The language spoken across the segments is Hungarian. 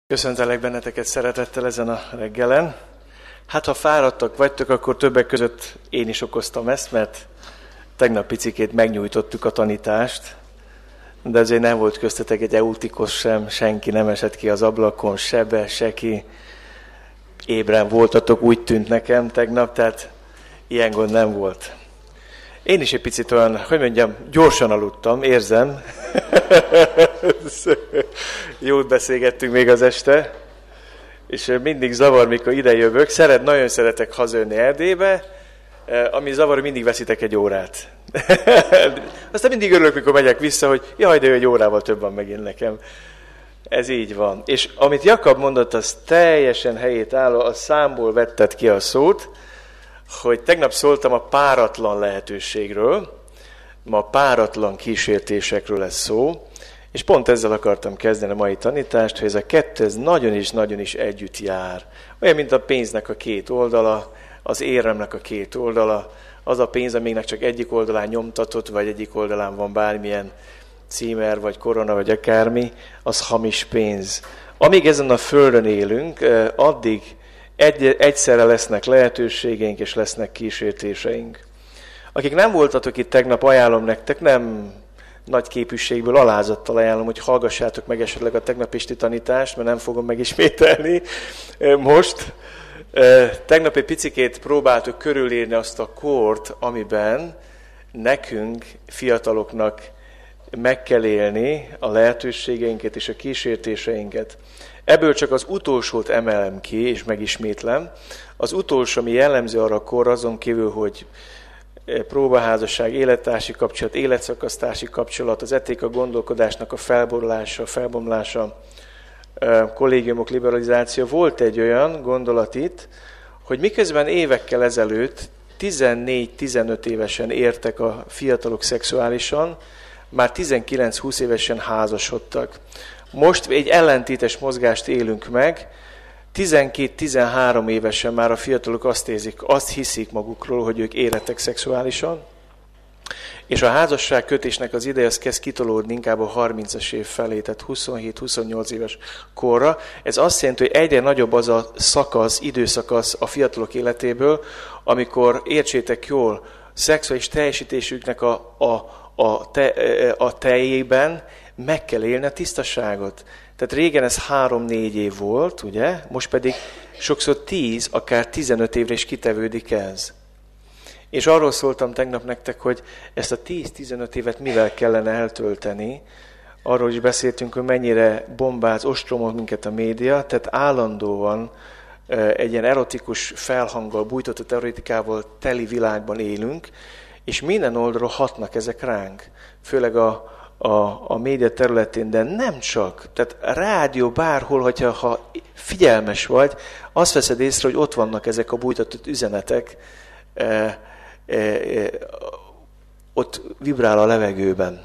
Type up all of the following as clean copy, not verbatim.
Köszöntelek benneteket szeretettel ezen a reggelen. Hát, ha fáradtak vagytok, akkor többek között én is okoztam ezt, mert tegnap picikét megnyújtottuk a tanítást, de azért nem volt köztetek egy eutikos sem, senki nem esett ki az ablakon, se ki. Ébren voltatok, úgy tűnt nekem tegnap, tehát ilyen gond nem volt. Én is egy picit olyan, gyorsan aludtam, érzem. Jót beszélgettünk még az este, és mindig zavar, mikor ide jövök. Nagyon szeretek hazajönni Erdélybe, ami zavar, mindig veszitek egy órát. Aztán mindig örülök, mikor megyek vissza, hogy jaj, de egy órával több van megint nekem. Ez így van. És amit Jakab mondott, az teljesen helyét álló, a számból vetted ki a szót, hogy tegnap szóltam a páratlan lehetőségről, ma páratlan kísértésekről lesz szó, és pont ezzel akartam kezdeni a mai tanítást, hogy ez a kettő ez nagyon is együtt jár. Olyan, mint a pénznek a két oldala, az éremnek a két oldala, az a pénz, aminek csak egyik oldalán nyomtatott, vagy egyik oldalán van bármilyen címer, vagy korona, vagy akármi, az hamis pénz. Amíg ezen a földön élünk, addig egyszerre lesznek lehetőségeink, és lesznek kísértéseink. Akik nem voltatok itt tegnap, ajánlom nektek, nem nagy képűségből, alázattal ajánlom, hogy hallgassátok meg esetleg a tegnapisti tanítást, mert nem fogom megismételni most. Tegnap egy picikét próbáltuk körülírni azt a kort, amiben nekünk, fiataloknak meg kell élni a lehetőségeinket és a kísértéseinket. Ebből csak az utolsót emelem ki, és megismétlem. Az utolsó, ami jellemző arra a korra, azon kívül, hogy próbaházasság, élettársi kapcsolat, életszakasztársi kapcsolat, az etika gondolkodásnak a felbomlása, kollégiumok liberalizáció. Volt egy olyan gondolat itt, hogy miközben évekkel ezelőtt 14-15 évesen értek a fiatalok szexuálisan, már 19-20 évesen házasodtak. Most egy ellentétes mozgást élünk meg, 12-13 évesen már a fiatalok azt hiszik magukról, hogy ők érettek szexuálisan, és a házasság kötésnek az ideje az kezd kitolódni inkább a 30-as év felé, tehát 27-28 éves korra. Ez azt jelenti, hogy egyre nagyobb az a időszakasz a fiatalok életéből, amikor, értsétek jól, szexuális teljesítésüknek a teljében meg kell élni a tisztaságot. Tehát régen ez 3-4 év volt, ugye? Most pedig sokszor 10, akár 15 évre is kitevődik ez. És arról szóltam tegnap nektek, hogy ezt a 10-15 évet mivel kellene eltölteni. Arról is beszéltünk, hogy mennyire bombáz, ostromol minket a média, tehát állandóan egy ilyen erotikus felhanggal, bújtatott erotikával teli világban élünk, és minden oldalról hatnak ezek ránk. Főleg a média területén, de nem csak. Tehát a rádió bárhol, ha figyelmes vagy, azt veszed észre, hogy ott vannak ezek a bújtatott üzenetek, ott vibrál a levegőben.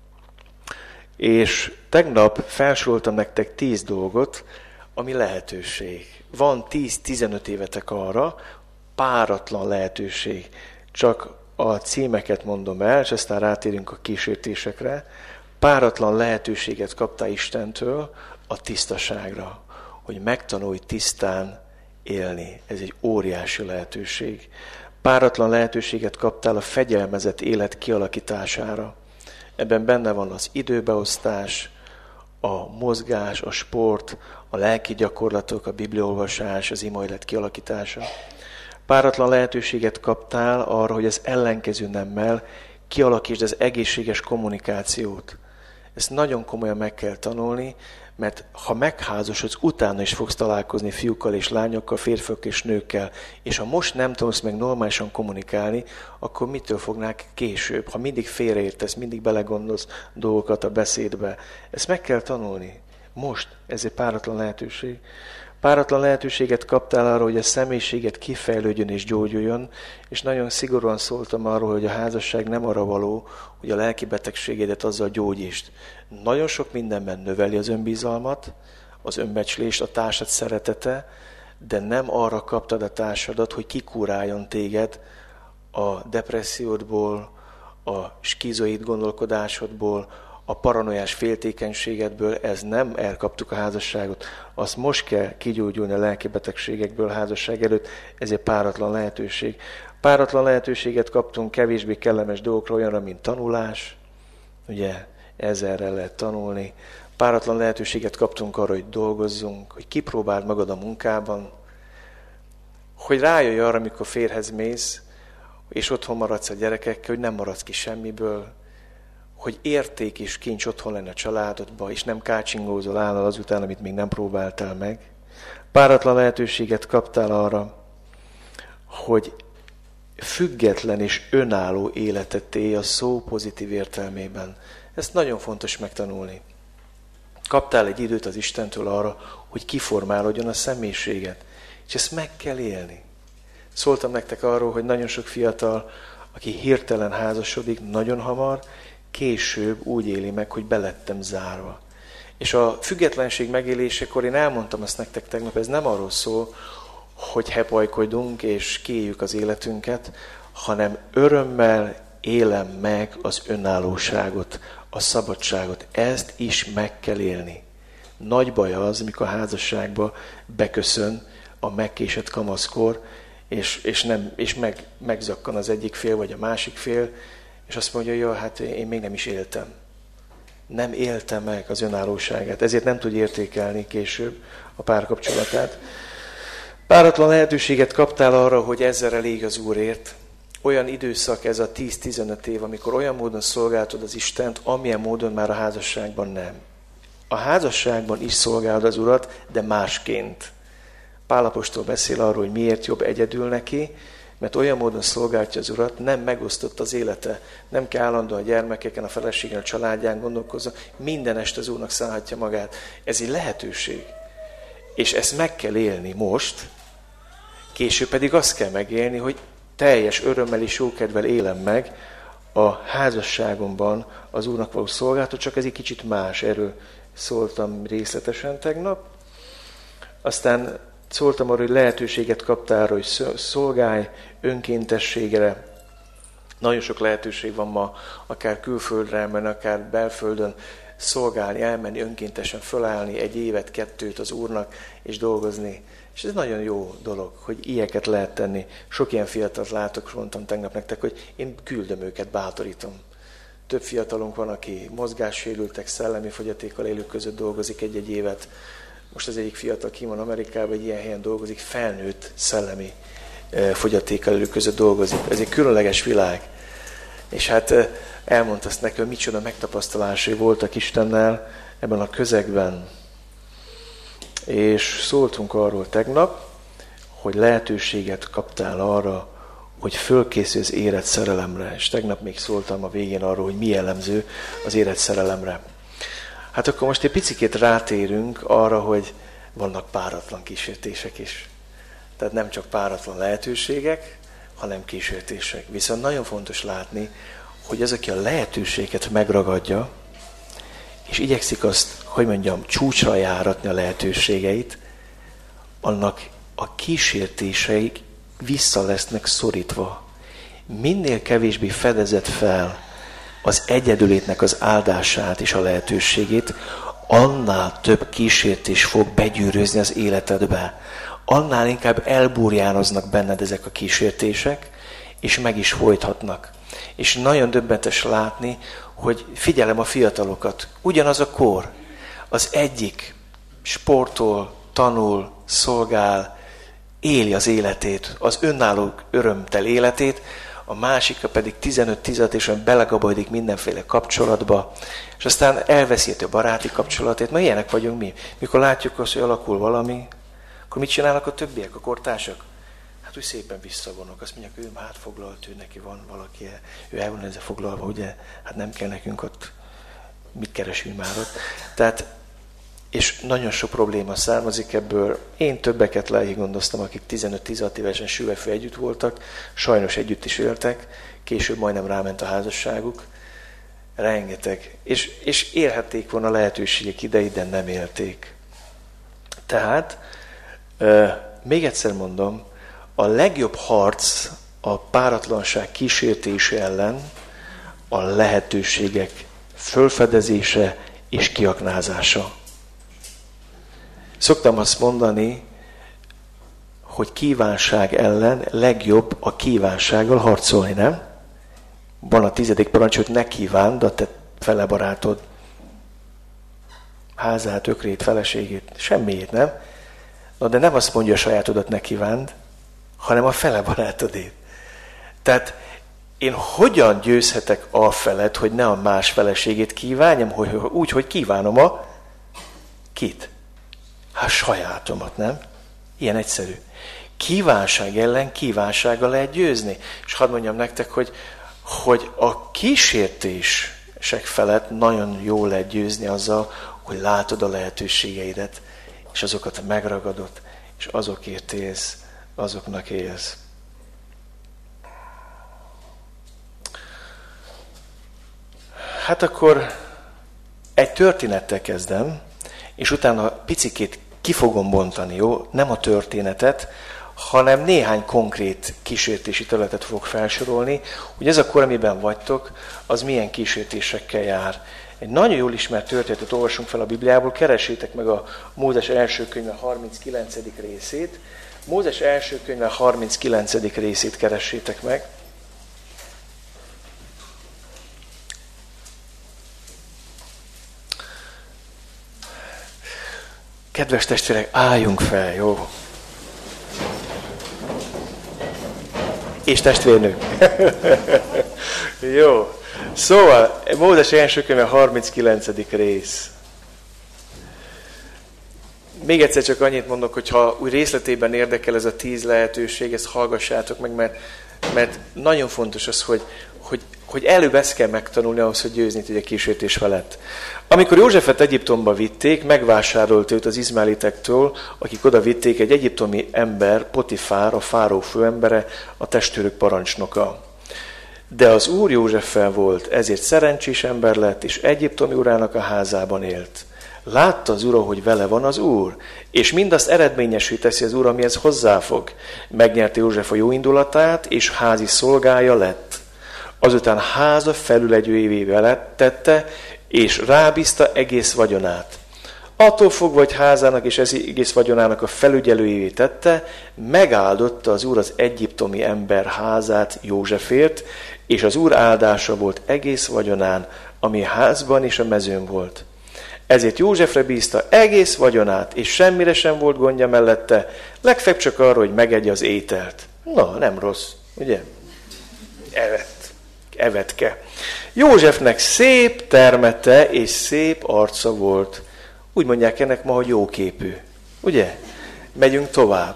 És tegnap felsoroltam nektek 10 dolgot, ami lehetőség. Van 10-15 évetek arra, páratlan lehetőség. Csak a címeket mondom el, és aztán rátérünk a kísértésekre. Páratlan lehetőséget kaptál Istentől a tisztaságra, hogy megtanulj tisztán élni. Ez egy óriási lehetőség. Páratlan lehetőséget kaptál a fegyelmezett élet kialakítására. Ebben benne van az időbeosztás, a mozgás, a sport, a lelki gyakorlatok, a bibliaolvasás, az imaélet kialakítása. Páratlan lehetőséget kaptál arra, hogy az ellenkező nemmel kialakítsd az egészséges kommunikációt. Ezt nagyon komolyan meg kell tanulni, mert ha megházasodsz, utána is fogsz találkozni fiúkkal és lányokkal, férfiak és nőkkel, és ha most nem tudsz meg normálisan kommunikálni, akkor mitől fognák később? Ha mindig félreértesz, mindig belegondolsz dolgokat a beszédbe. Ezt meg kell tanulni. Most ez egy páratlan lehetőség. Páratlan lehetőséget kaptál arra, hogy a személyiséget kifejlődjön és gyógyuljon, és nagyon szigorúan szóltam arról, hogy a házasság nem arra való, hogy a lelki betegségeidet azzal gyógyítsd. Nagyon sok mindenben növeli az önbizalmat, az önbecslést, a társad szeretete, de nem arra kaptad a társadat, hogy kikúráljon téged a depressziódból, a skizoid gondolkodásodból, a paranoiás féltékenységedből, ez nem elkaptuk a házasságot, azt most kell kigyógyulni a lelki betegségekből a házasság előtt, ez egy páratlan lehetőség. Páratlan lehetőséget kaptunk kevésbé kellemes dolgokra, olyanra, mint tanulás, ugye ezerre lehet tanulni. Páratlan lehetőséget kaptunk arra, hogy dolgozzunk, hogy kipróbáld magad a munkában, hogy rájöjj arra, amikor férjhez mész, és otthon maradsz a gyerekekkel, hogy nem maradsz ki semmiből, hogy érték és kincs otthon lenne a családodba, és nem kácsingózol állal azután, amit még nem próbáltál meg. Páratlan lehetőséget kaptál arra, hogy független és önálló életet élj a szó pozitív értelmében. Ezt nagyon fontos megtanulni. Kaptál egy időt az Istentől arra, hogy kiformálódjon a személyiséget, és ezt meg kell élni. Szóltam nektek arról, hogy nagyon sok fiatal, aki hirtelen házasodik, nagyon hamar, később úgy éli meg, hogy belettem zárva. És a függetlenség megélésekor én elmondtam azt nektek tegnap, ez nem arról szól, hogy hepajkodunk és kiéljük az életünket, hanem örömmel élem meg az önállóságot, a szabadságot. Ezt is meg kell élni. Nagy baj az, amikor a házasságba beköszön a megkésett kamaszkor, és megzakkan az egyik fél, vagy a másik fél, és azt mondja, ja, hát én még nem is éltem. Nem éltem meg az önállóságát, ezért nem tud értékelni később a párkapcsolatát. Páratlan lehetőséget kaptál arra, hogy ezzel elég az Úrért. Olyan időszak ez a 10-15 év, amikor olyan módon szolgáltod az Istent, amilyen módon már a házasságban nem. A házasságban is szolgálod az Urat, de másként. Pál apostol beszél arról, hogy miért jobb egyedül neki, mert olyan módon szolgálja az Urat, nem megosztott az élete, nem kell állandóan a gyermekeken, a feleségen, a családján gondolkozni, minden este az Úrnak szánhatja magát. Ez egy lehetőség. És ezt meg kell élni most, később pedig azt kell megélni, hogy teljes örömmel és jókedvel élem meg a házasságomban az Úrnak való szolgálatot, csak ez egy kicsit más, erről szóltam részletesen tegnap. Aztán szóltam arról, hogy lehetőséget kaptál arra, hogy szolgálj önkéntességre. Nagyon sok lehetőség van ma, akár külföldre elmenni, akár belföldön szolgálni, elmenni, önkéntesen fölállni egy évet, 2 az Úrnak, és dolgozni. És ez nagyon jó dolog, hogy ilyeket lehet tenni. Sok ilyen fiatalt látok, mondtam tegnap nektek, hogy én küldöm őket, bátorítom. Több fiatalunk van, aki mozgássérültek, szellemi fogyatékkal élők között dolgozik egy évet. Most az egyik fiatal ki van Amerikában, egy ilyen helyen dolgozik, felnőtt szellemi fogyatékkal élők között dolgozik. Ez egy különleges világ. És hát elmondta azt neki, hogy micsoda megtapasztalásai voltak Istennel ebben a közegben. És szóltunk arról tegnap, hogy lehetőséget kaptál arra, hogy fölkészülj az érett szerelemre. És tegnap még szóltam a végén arról, hogy mi jellemző az érett szerelemre. Hát akkor most egy picikét rátérünk arra, hogy vannak páratlan kísértések is. Tehát nem csak páratlan lehetőségek, hanem kísértések. Viszont nagyon fontos látni, hogy az, aki a lehetőséget megragadja, és igyekszik azt, hogy mondjam, csúcsra járatni a lehetőségeit, annak a kísértéseik vissza lesznek szorítva. Minél kevésbé fedezed fel az egyedülétnek az áldását és a lehetőségét, annál több kísértés fog begyűrözni az életedbe. Annál inkább elburjánoznak benned ezek a kísértések, és meg is folythatnak. És nagyon döbbenetes látni, hogy figyelem a fiatalokat. Ugyanaz a kor. Az egyik sportol, tanul, szolgál, éli az életét, az önálló örömtel életét, a másika pedig 15-16 évesen belegabajdik mindenféle kapcsolatba, és aztán elveszíti a baráti kapcsolatét, mert ilyenek vagyunk mi. Mikor látjuk azt, hogy alakul valami, akkor mit csinálnak a többiek, a kortársak? Hát úgy szépen visszavonok, azt mondják, ő hát foglalt, ő neki van valaki, ő el van ezzel foglalva, ugye, hát nem kell nekünk ott, mit keresünk már ott. Tehát, és nagyon sok probléma származik ebből. Én többeket lehigondoztam, akik 15-16 évesen süllyedve együtt voltak, sajnos együtt is éltek, később majdnem ráment a házasságuk. Rengeteg. És élhették volna a lehetőségek idejét, de nem élték. Tehát, még egyszer mondom, a legjobb harc a páratlanság kísértése ellen a lehetőségek fölfedezése és kiaknázása. Szoktam azt mondani, hogy kívánság ellen legjobb a kívánsággal harcolni, nem? Van a 10. parancs, hogy ne kívánd a te fele barátod házát, ökrét, feleségét, semmiét, nem? Na, de nem azt mondja, a sajátodat ne kívánd, hanem a fele barátodét. Tehát én hogyan győzhetek afelett, hogy ne a más feleségét kívánjam, úgy, hogy kívánom a kit? Hát sajátomat, nem? Ilyen egyszerű. Kívánság ellen kívánsággal lehet győzni. És hadd mondjam nektek, hogy a kísértések felett nagyon jól lehet győzni azzal, hogy látod a lehetőségeidet, és azokat megragadod, és azokért élsz, azoknak élsz. Hát akkor egy történettel kezdem, és utána picikét ki fogom bontani, jó? Nem a történetet, hanem néhány konkrét kísértési területet fogok felsorolni, hogy ez a kor, amiben vagytok, az milyen kísértésekkel jár. Egy nagyon jól ismert történetet olvasunk fel a Bibliából, keressétek meg a Mózes első könyve 39. részét. Mózes első könyve 39. részét keressétek meg. Kedves testvérek, álljunk fel, jó? És testvérnők. Jó. Szóval, Mózes első könyve 39. rész. Még egyszer csak annyit mondok, hogy ha úgy részletében érdekel ez a 10 lehetőség, ezt hallgassátok meg, mert nagyon fontos az, hogy előbb ezt kell megtanulni ahhoz, hogy győzni tudja kísértés felett. Amikor Józsefet Egyiptomba vitték, megvásárolt őt az izmaelitektől, akik oda vitték, egy egyiptomi ember, Potifár, a fáró főembere, a testőrök parancsnoka. De az úr Józseffel volt, ezért szerencsés ember lett, és egyiptomi urának a házában élt. Látta az ura, hogy vele van az úr, és mindazt eredményessé teszi az úr, amihez hozzáfog. Megnyerte József a jó indulatát, és házi szolgája lett. Azután háza felülegyőjévé tette, és rábízta egész vagyonát. Attól fogva, hogy házának és egész vagyonának a felügyelőjévé tette, megáldotta az úr az egyiptomi ember házát Józsefért, és az úr áldása volt egész vagyonán, ami a házban és a mezőn volt. Ezért Józsefre bízta egész vagyonát, és semmire sem volt gondja mellette, legfeljebb csak arra, hogy megegye az ételt. Na, nem rossz, ugye? Evetke. Józsefnek szép termete és szép arca volt. Úgy mondják ennek ma, hogy jóképű. Ugye? Megyünk tovább.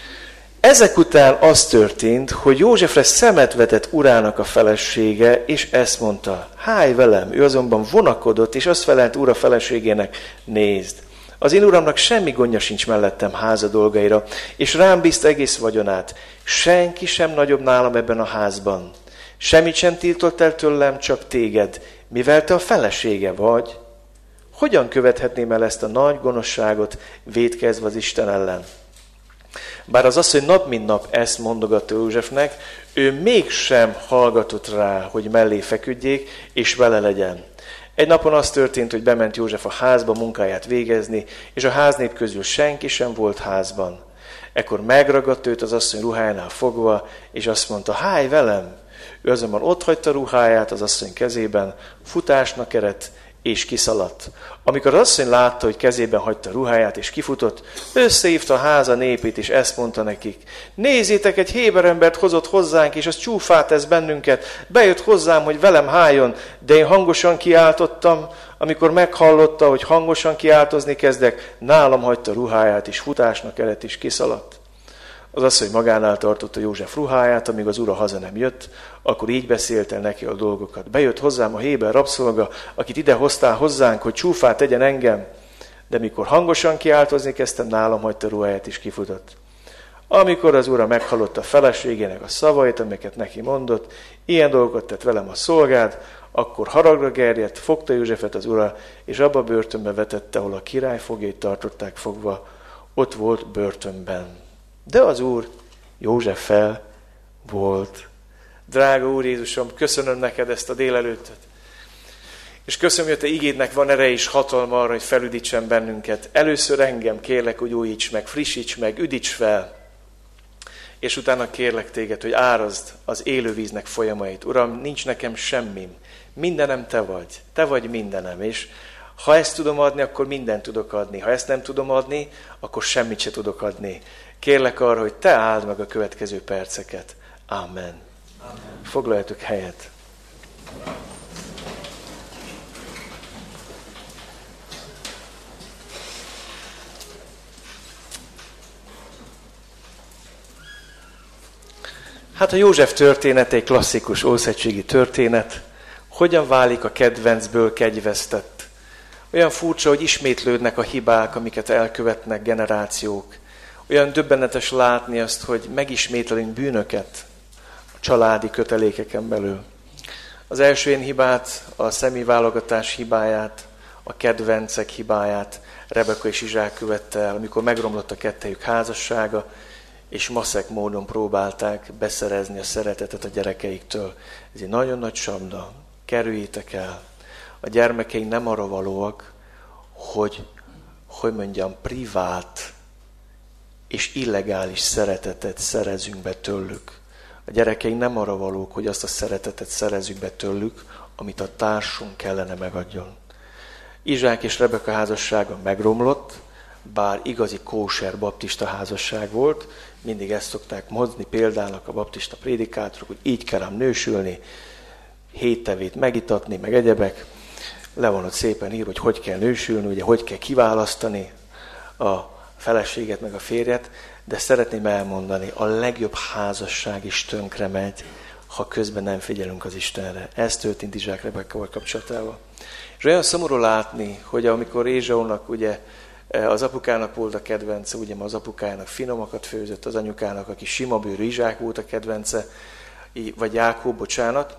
Ezek után az történt, hogy Józsefre szemet vetett urának a felesége, és ezt mondta, háj velem, ő azonban vonakodott, és azt felelt ura feleségének, nézd, az én uramnak semmi gondja sincs mellettem háza dolgaira, és rám bízta egész vagyonát. Senki sem nagyobb nálam ebben a házban. Semmit sem tiltott el tőlem, csak téged, mivel te a felesége vagy. Hogyan követhetném el ezt a nagy gonoszságot, vétkezve az Isten ellen? Bár az asszony nap mint nap ezt mondogatta Józsefnek, ő mégsem hallgatott rá, hogy mellé feküdjék, és vele legyen. Egy napon az történt, hogy bement József a házba munkáját végezni, és a háznép közül senki sem volt házban. Ekkor megragadt őt az asszony ruhájánál fogva, és azt mondta, háj velem! Ő azonban otthagyta ruháját az asszony kezében, futásnak eredt, és kiszaladt. Amikor az asszony látta, hogy kezében hagyta ruháját, és kifutott, összehívta a háza népét, és ezt mondta nekik. Nézzétek, egy héber embert hozott hozzánk, és az csúfát tesz bennünket. Bejött hozzám, hogy velem háljon, de én hangosan kiáltottam. Amikor meghallotta, hogy hangosan kiáltozni kezdek, nálam hagyta ruháját, és futásnak eredt, és kiszaladt. Az asszony magánál tartotta József ruháját, amíg az ura haza nem jött, akkor így beszélt el neki a dolgokat. Bejött hozzám a héber rabszolga, akit ide hoztál hozzánk, hogy csúfát tegyen engem, de mikor hangosan kiáltozni kezdtem, nálam hagyta ruháját és kifutott. Amikor az ura meghallotta a feleségének a szavait, amiket neki mondott, ilyen dolgokat tett velem a szolgád, akkor haragra gerjedt, fogta Józsefet az ura, és abba a börtönbe vetette, ahol a király foglyait tartották fogva, ott volt börtönben. De az Úr Józseffel volt. Drága Úr Jézusom, köszönöm neked ezt a délelőttöt. És köszönöm, hogy a te igédnek van ereje és hatalma arra, hogy felüdítsen bennünket. Először engem kérlek, hogy újíts meg, frissíts meg, üdíts fel. És utána kérlek téged, hogy árazd az élővíznek folyamait. Uram, nincs nekem semmim. Mindenem te vagy. Te vagy mindenem. És ha ezt tudom adni, akkor mindent tudok adni. Ha ezt nem tudom adni, akkor semmit se tudok adni. Kérlek arra, hogy te áld meg a következő perceket. Amen. Foglaljatok helyet. Hát a József története egy klasszikus ószövetségi történet. Hogyan válik a kedvencből kegyvesztett? Olyan furcsa, hogy ismétlődnek a hibák, amiket elkövetnek generációk. Olyan döbbenetes látni azt, hogy megismételünk bűnöket a családi kötelékeken belül. Az első ilyen hibát, a személyválogatás hibáját, a kedvencek hibáját Rebeka és Izsák követte el, amikor megromlott a kettejük házassága, és maszek módon próbálták beszerezni a szeretetet a gyerekeiktől. Ez egy nagyon nagy csapda. Kerüljétek el. A gyermekeink nem arra valóak, hogy privát és illegális szeretetet szerezünk be tőlük. A gyerekeink nem arra valók, hogy azt a szeretetet szerezzük be tőlük, amit a társunk kellene megadjon. Izsák és Rebeka házassága megromlott, bár igazi kóser baptista házasság volt, mindig ezt szokták mondani példának a baptista prédikátorok, hogy így kell ám nősülni, 7 tevét megitatni, meg egyebek. Le van ott szépen írva, hogy kell nősülni, ugye hogy kell kiválasztani a feleséget, meg a férjet, de szeretném elmondani, a legjobb házasság is tönkre megy, ha közben nem figyelünk az Istenre. Ez történt Izsák Rebekával kapcsolatával. És olyan szomorú látni, hogy amikor Ézsaúnak ugye az apukának volt a kedvence, ugye az apukának finomakat főzött, az anyukának, aki sima bőrű, Izsák volt a kedvence, vagy Jákob, bocsánat.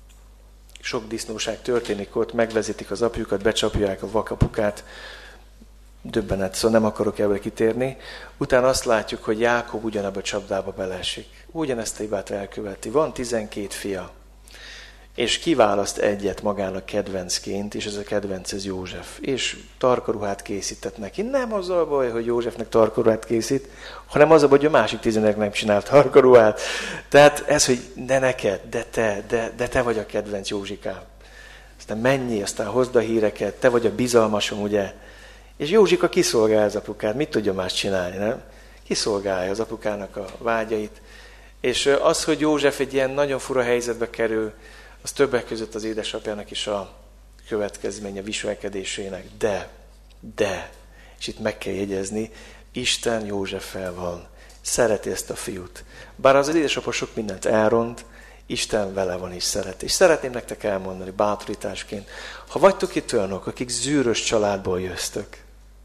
Sok disznóság történik ott, megvezetik az apjukat, becsapják a vakapukát, döbbenet, szóval nem akarok ebből kitérni. Utána azt látjuk, hogy Jákob ugyanabba a csapdába beleesik. Ugyanezt a hibát elköveti. Van 12 fia, és kiválaszt egyet magának kedvencként, és ez a kedvenc ez József. És tarkaruhát készített neki. Nem az a baj, hogy Józsefnek tarkaruhát készít, hanem az a baj, hogy a másik 11 nem csinál tarkaruhát. Tehát ez, hogy de neked, de te vagy a kedvenc Józsikám. Aztán menjél, aztán hozd a híreket, te vagy a bizalmasom, ugye. És Józsika kiszolgálja az apukát. Mit tudja más csinálni, nem? Kiszolgálja az apukának a vágyait. És az, hogy József egy ilyen nagyon fura helyzetbe kerül, az többek között az édesapjának is a következménye viselkedésének. De, és itt meg kell jegyezni, Isten Józseffel van. Szereti ezt a fiút. Bár az édesapa sok mindent elront, Isten vele van és szereti. És szeretném nektek elmondani bátorításként, ha vagytok itt olyanok, akik zűrös családból jöztök,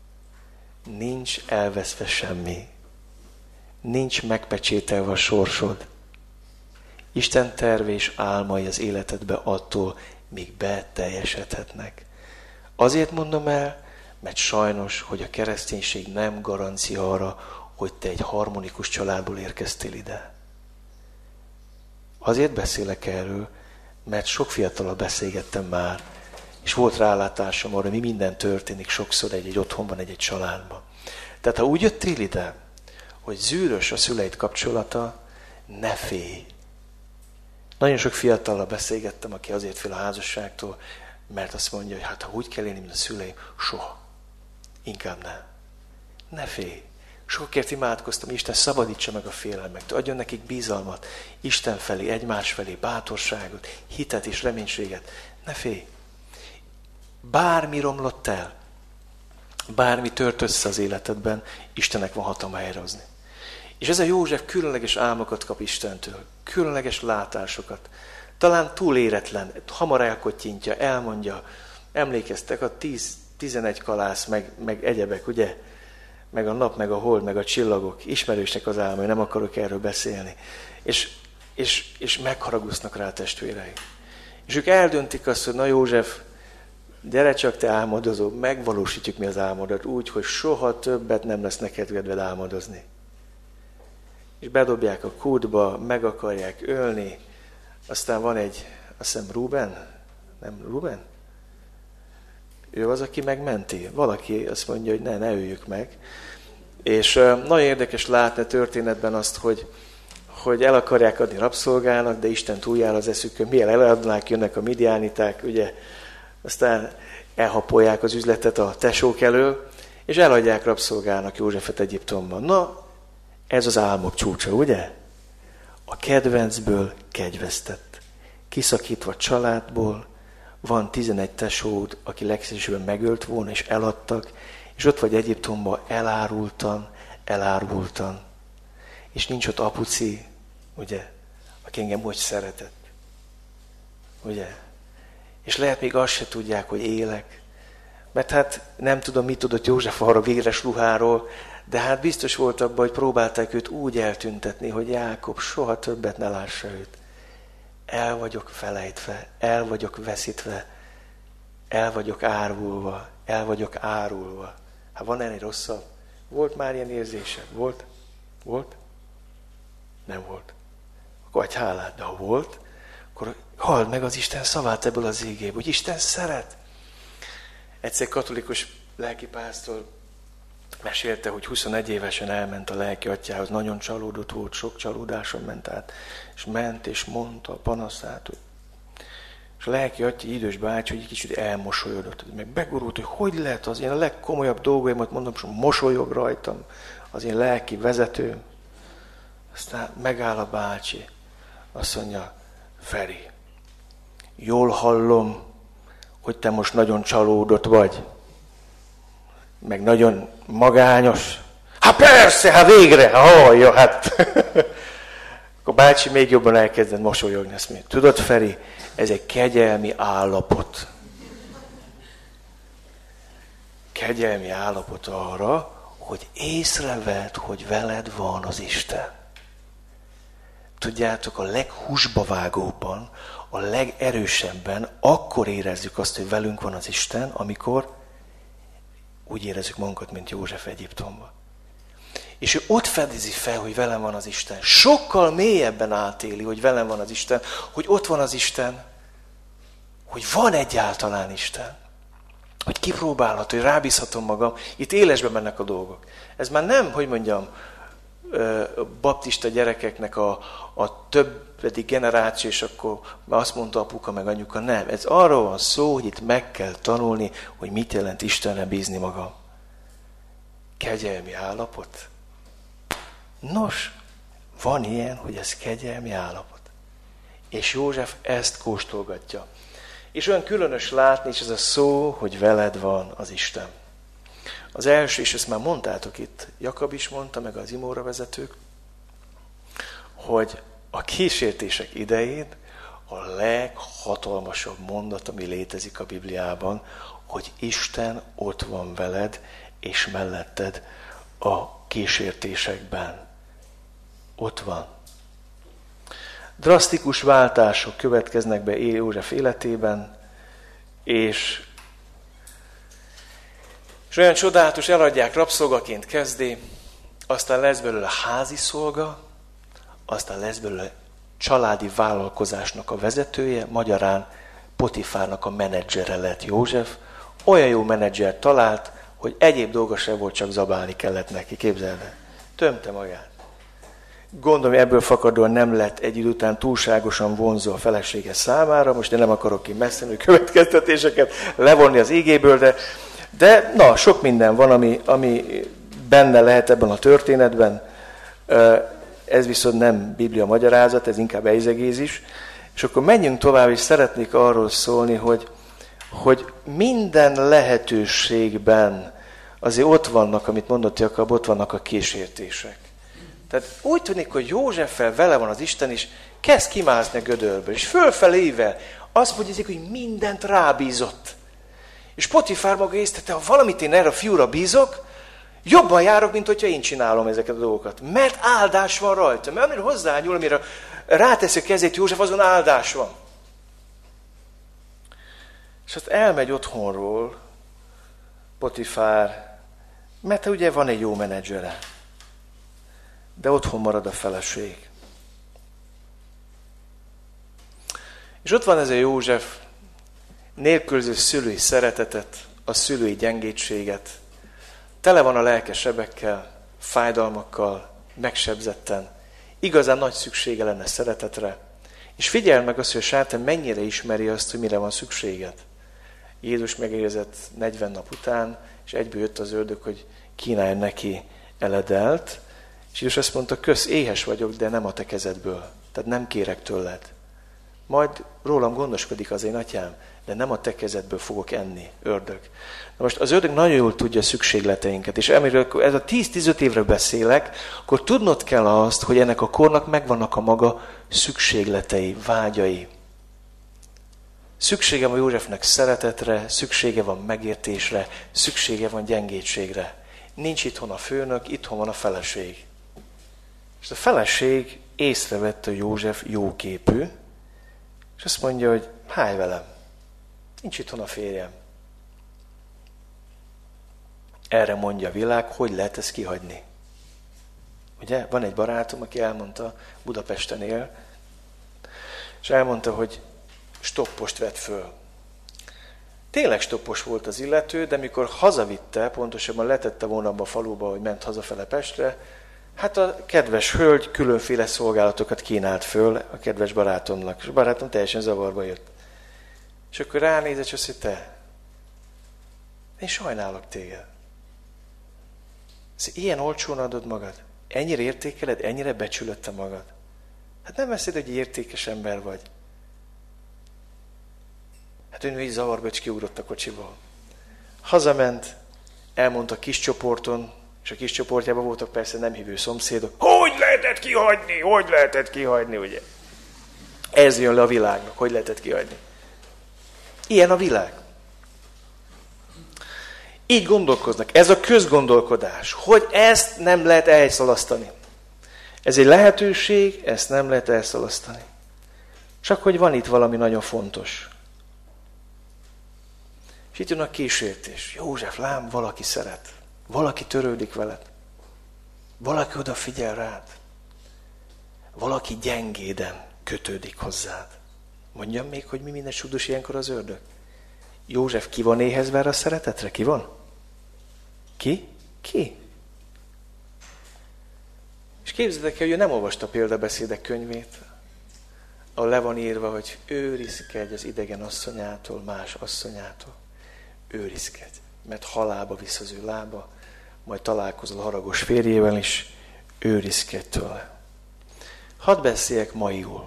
nincs elveszve semmi. Nincs megpecsételve a sorsod. Isten terve és álmai az életedbe attól, míg beteljesedhetnek. Azért mondom el, mert sajnos, hogy a kereszténység nem garancia arra, hogy te egy harmonikus családból érkeztél ide. Azért beszélek erről, mert sok fiatallal beszélgettem már, és volt rálátásom arra, mi minden történik sokszor egy otthonban, egy családban. Tehát ha úgy jöttél ide, hogy zűrös a szüleid kapcsolata, ne félj. Nagyon sok fiatallal beszélgettem, aki azért fél a házasságtól, mert azt mondja, hogy hát ha úgy kell élni, mint a szüleim, soha. Inkább nem. Ne félj. Sokért imádkoztam, Isten szabadítsa meg a félelmektől, adjon nekik bizalmat, Isten felé, egymás felé, bátorságot, hitet és reménységet. Ne félj. Bármi romlott el, bármi tört össze az életedben, Istennek van hatalma helyrehozni. És ez a József különleges álmokat kap Istentől, különleges látásokat. Talán túl éretlen, hamar elkottyintja, elmondja, emlékeztek a 10-11 kalász, meg egyebek, ugye? Meg a nap, meg a hold, meg a csillagok. Ismerősnek az álmai, nem akarok erről beszélni. És megharagusznak rá a testvérei. És ők eldöntik azt, hogy na József, gyere csak te álmodozó, megvalósítjuk mi az álmodat úgy, hogy soha többet nem lesz neked kedved álmodozni. És bedobják a kútba, meg akarják ölni. Aztán van egy, azt hiszem Ruben? Nem Ruben? Ő az, aki megmenti. Valaki azt mondja, hogy ne öljük meg. És nagyon érdekes látni a történetben azt, hogy el akarják adni rabszolgának, de Isten túljár az eszükön. Mielőtt eladnák, jönnek a midiániták, ugye, aztán elhapolják az üzletet a tesók elől, és eladják rabszolgának Józsefet Egyiptomban. Na, ez az álmok csúcsa, ugye? A kedvencből kegyvesztett. Kiszakítva családból, van 11 tesód, aki legszívesebben megölt volna, és eladtak, és ott vagy Egyiptomban elárultan. És nincs ott apuci, ugye, aki engem hogy szeretett. Ugye? És lehet még azt se tudják, hogy élek. Mert hát nem tudom, mit tudott József arra véres ruháról, de hát biztos volt abban, hogy próbálták őt úgy eltüntetni, hogy Jákob soha többet ne lássa őt. El vagyok felejtve, el vagyok veszítve, el vagyok árulva, el vagyok árulva. Hát van ennél rosszabb? Volt már ilyen érzésed? Volt? Volt? Nem volt. Akkor adj hálát, de ha volt, akkor halld meg az Isten szavát ebből az égéből, hogy Isten szeret. Egyszer katolikus lelkipásztor mesélte, hogy 21 évesen elment a lelki atyához, nagyon csalódott volt, sok csalódáson ment át, és ment és mondta a panaszát. És a lelki atya, idős bácsi, hogy egy kicsit elmosolyodott, meg begurult, hogy lehet az én a legkomolyabb dolgaimat mondom, és mosolyog rajtam az én lelki vezetőm. Aztán megáll a bácsi, azt mondja, Feri, jól hallom, hogy te most nagyon csalódott vagy, meg nagyon magányos. Hát persze, hát végre, hallja, hát. Akkor bácsi még jobban elkezdett mosolyogni, azt mondja, tudod, Feri, ez egy kegyelmi állapot. Kegyelmi állapot arra, hogy észrevedd, hogy veled van az Isten. Tudjátok, a leghúsba vágóbban, a legerősebben akkor érezzük azt, hogy velünk van az Isten, amikor úgy érezzük magunkat, mint József Egyiptomban. És ő ott fedezi fel, hogy velem van az Isten. Sokkal mélyebben átéli, hogy velem van az Isten, hogy ott van az Isten, hogy van egyáltalán Isten. Hogy kipróbálható, hogy rábízhatom magam. Itt élesbe mennek a dolgok. Ez már nem, hogy mondjam, baptista gyerekeknek a többedik generáció, és akkor azt mondta apuka meg anyuka, nem. Ez arról van szó, hogy itt meg kell tanulni, hogy mit jelent Istenre bízni magam. Kegyelmi állapot. Nos, van ilyen, hogy ez kegyelmi állapot. És József ezt kóstolgatja. És olyan különös látni is ez a szó, hogy veled van az Isten. Az első, és ezt már mondtátok itt, Jakab is mondta, meg az imóra vezetők, hogy a kísértések idején a leghatalmasabb mondat, ami létezik a Bibliában, hogy Isten ott van veled, és melletted a kísértésekben. Ott van. Drasztikus váltások következnek be József életében, és olyan csodálatos, eladják, rabszolgaként kezdi, aztán lesz belőle házi szolga, aztán lesz belőle családi vállalkozásnak a vezetője, magyarán Potifárnak a menedzsere lett József. Olyan jó menedzsert talált, hogy egyéb dolga sem volt, csak zabálni kellett neki, képzeld el. Tömte magát. Gondolom, ebből fakadóan nem lett egy idő után túlságosan vonzó a felesége számára, most én nem akarok ki messzenő következtetéseket levonni az égéből, de na, sok minden van, ami benne lehet ebben a történetben. Ez viszont nem Biblia magyarázat, ez inkább egzegézis. És akkor menjünk tovább, és szeretnék arról szólni, hogy minden lehetőségben azért ott vannak, amit mondott Jakab, ott vannak a kísértések. Tehát úgy tűnik, hogy Józseffel vele van az Isten, és kezd kimászni a gödörből, és fölfelével azt mondjuk, hogy mindent rábízott. És Potifár maga észtette, ha valamit én erre a fiúra bízok, jobban járok, mint hogyha én csinálom ezeket a dolgokat. Mert áldás van rajta. Mert amire hozzányúl, amire ráteszi a kezét József, azon áldás van. És azt elmegy otthonról Potifár, mert ugye van egy jó menedzsere. De otthon marad a feleség. És ott van ez a József, nélkülöző szülői szeretetet, a szülői gyengétséget. Tele van a lelke sebekkel, fájdalmakkal, megsebzetten. Igazán nagy szüksége lenne szeretetre. És figyeld meg azt, hogy a sátán mennyire ismeri azt, hogy mire van szükséged. Jézus megérkezett 40 nap után, és egyből jött az ördög, hogy kínálj neki eledelt. És Jézus azt mondta, kösz, éhes vagyok, de nem a te kezedből. Tehát nem kérek tőled. Majd rólam gondoskodik az én atyám, de nem a te kezedből fogok enni, ördög. Na most az ördög nagyon jól tudja a szükségleteinket, és amiről ez a 10-15 évre beszélek, akkor tudnod kell azt, hogy ennek a kornak megvannak a maga szükségletei, vágyai. Szüksége van Józsefnek szeretetre, szüksége van megértésre, szüksége van gyengétségre. Nincs itthon a főnök, itthon van a feleség. És a feleség észrevette, hogy József jóképű, és azt mondja, hogy állj velem, nincs itthon a férjem. Erre mondja a világ, hogy lehet ezt kihagyni. Ugye, van egy barátom, aki elmondta, Budapesten él, és elmondta, hogy stoppost vett föl. Tényleg stoppos volt az illető, de mikor hazavitte, pontosabban letette volna abba a faluba, hogy ment hazafele Pestre, hát a kedves hölgy különféle szolgálatokat kínált föl a kedves barátomnak. És a barátom teljesen zavarba jött. És akkor ránézett, és azt mondta, te, én sajnálok téged. Ilyen olcsón adod magad? Ennyire értékeled? Ennyire becsülöd te magad? Hát nem veszed, hogy értékes ember vagy. Hát ő így zavarba, és kiugrott a kocsiból. Hazament, elmondta a kis csoporton, és a kis csoportjában voltak persze nem hívő szomszédok. Hogy lehetett kihagyni? Hogy lehetett kihagyni, ugye? Ez jön le a világnak, hogy lehetett kihagyni. Ilyen a világ. Így gondolkoznak. Ez a közgondolkodás, hogy ezt nem lehet elszalasztani. Ez egy lehetőség, ezt nem lehet elszalasztani. Csak hogy van itt valami nagyon fontos. És itt jön a kísértés. József, lám, valaki szeret. Valaki törődik veled. Valaki odafigyel rád. Valaki gyengéden kötődik hozzád. Mondjam még, hogy mi minden súlyos ilyenkor az ördög. József ki van éhezve erre a szeretetre? Ki van? Ki? Ki? És képzeljétek el, hogy ő nem olvasta példabeszédek könyvét, ahol le van írva, hogy őrizkedj az idegen asszonyától, más asszonyától. Őrizkedj, mert halálba visz az ő lába, majd találkozol a haragos férjével is, őrizkedj tőle. Hadd beszéljek maiul.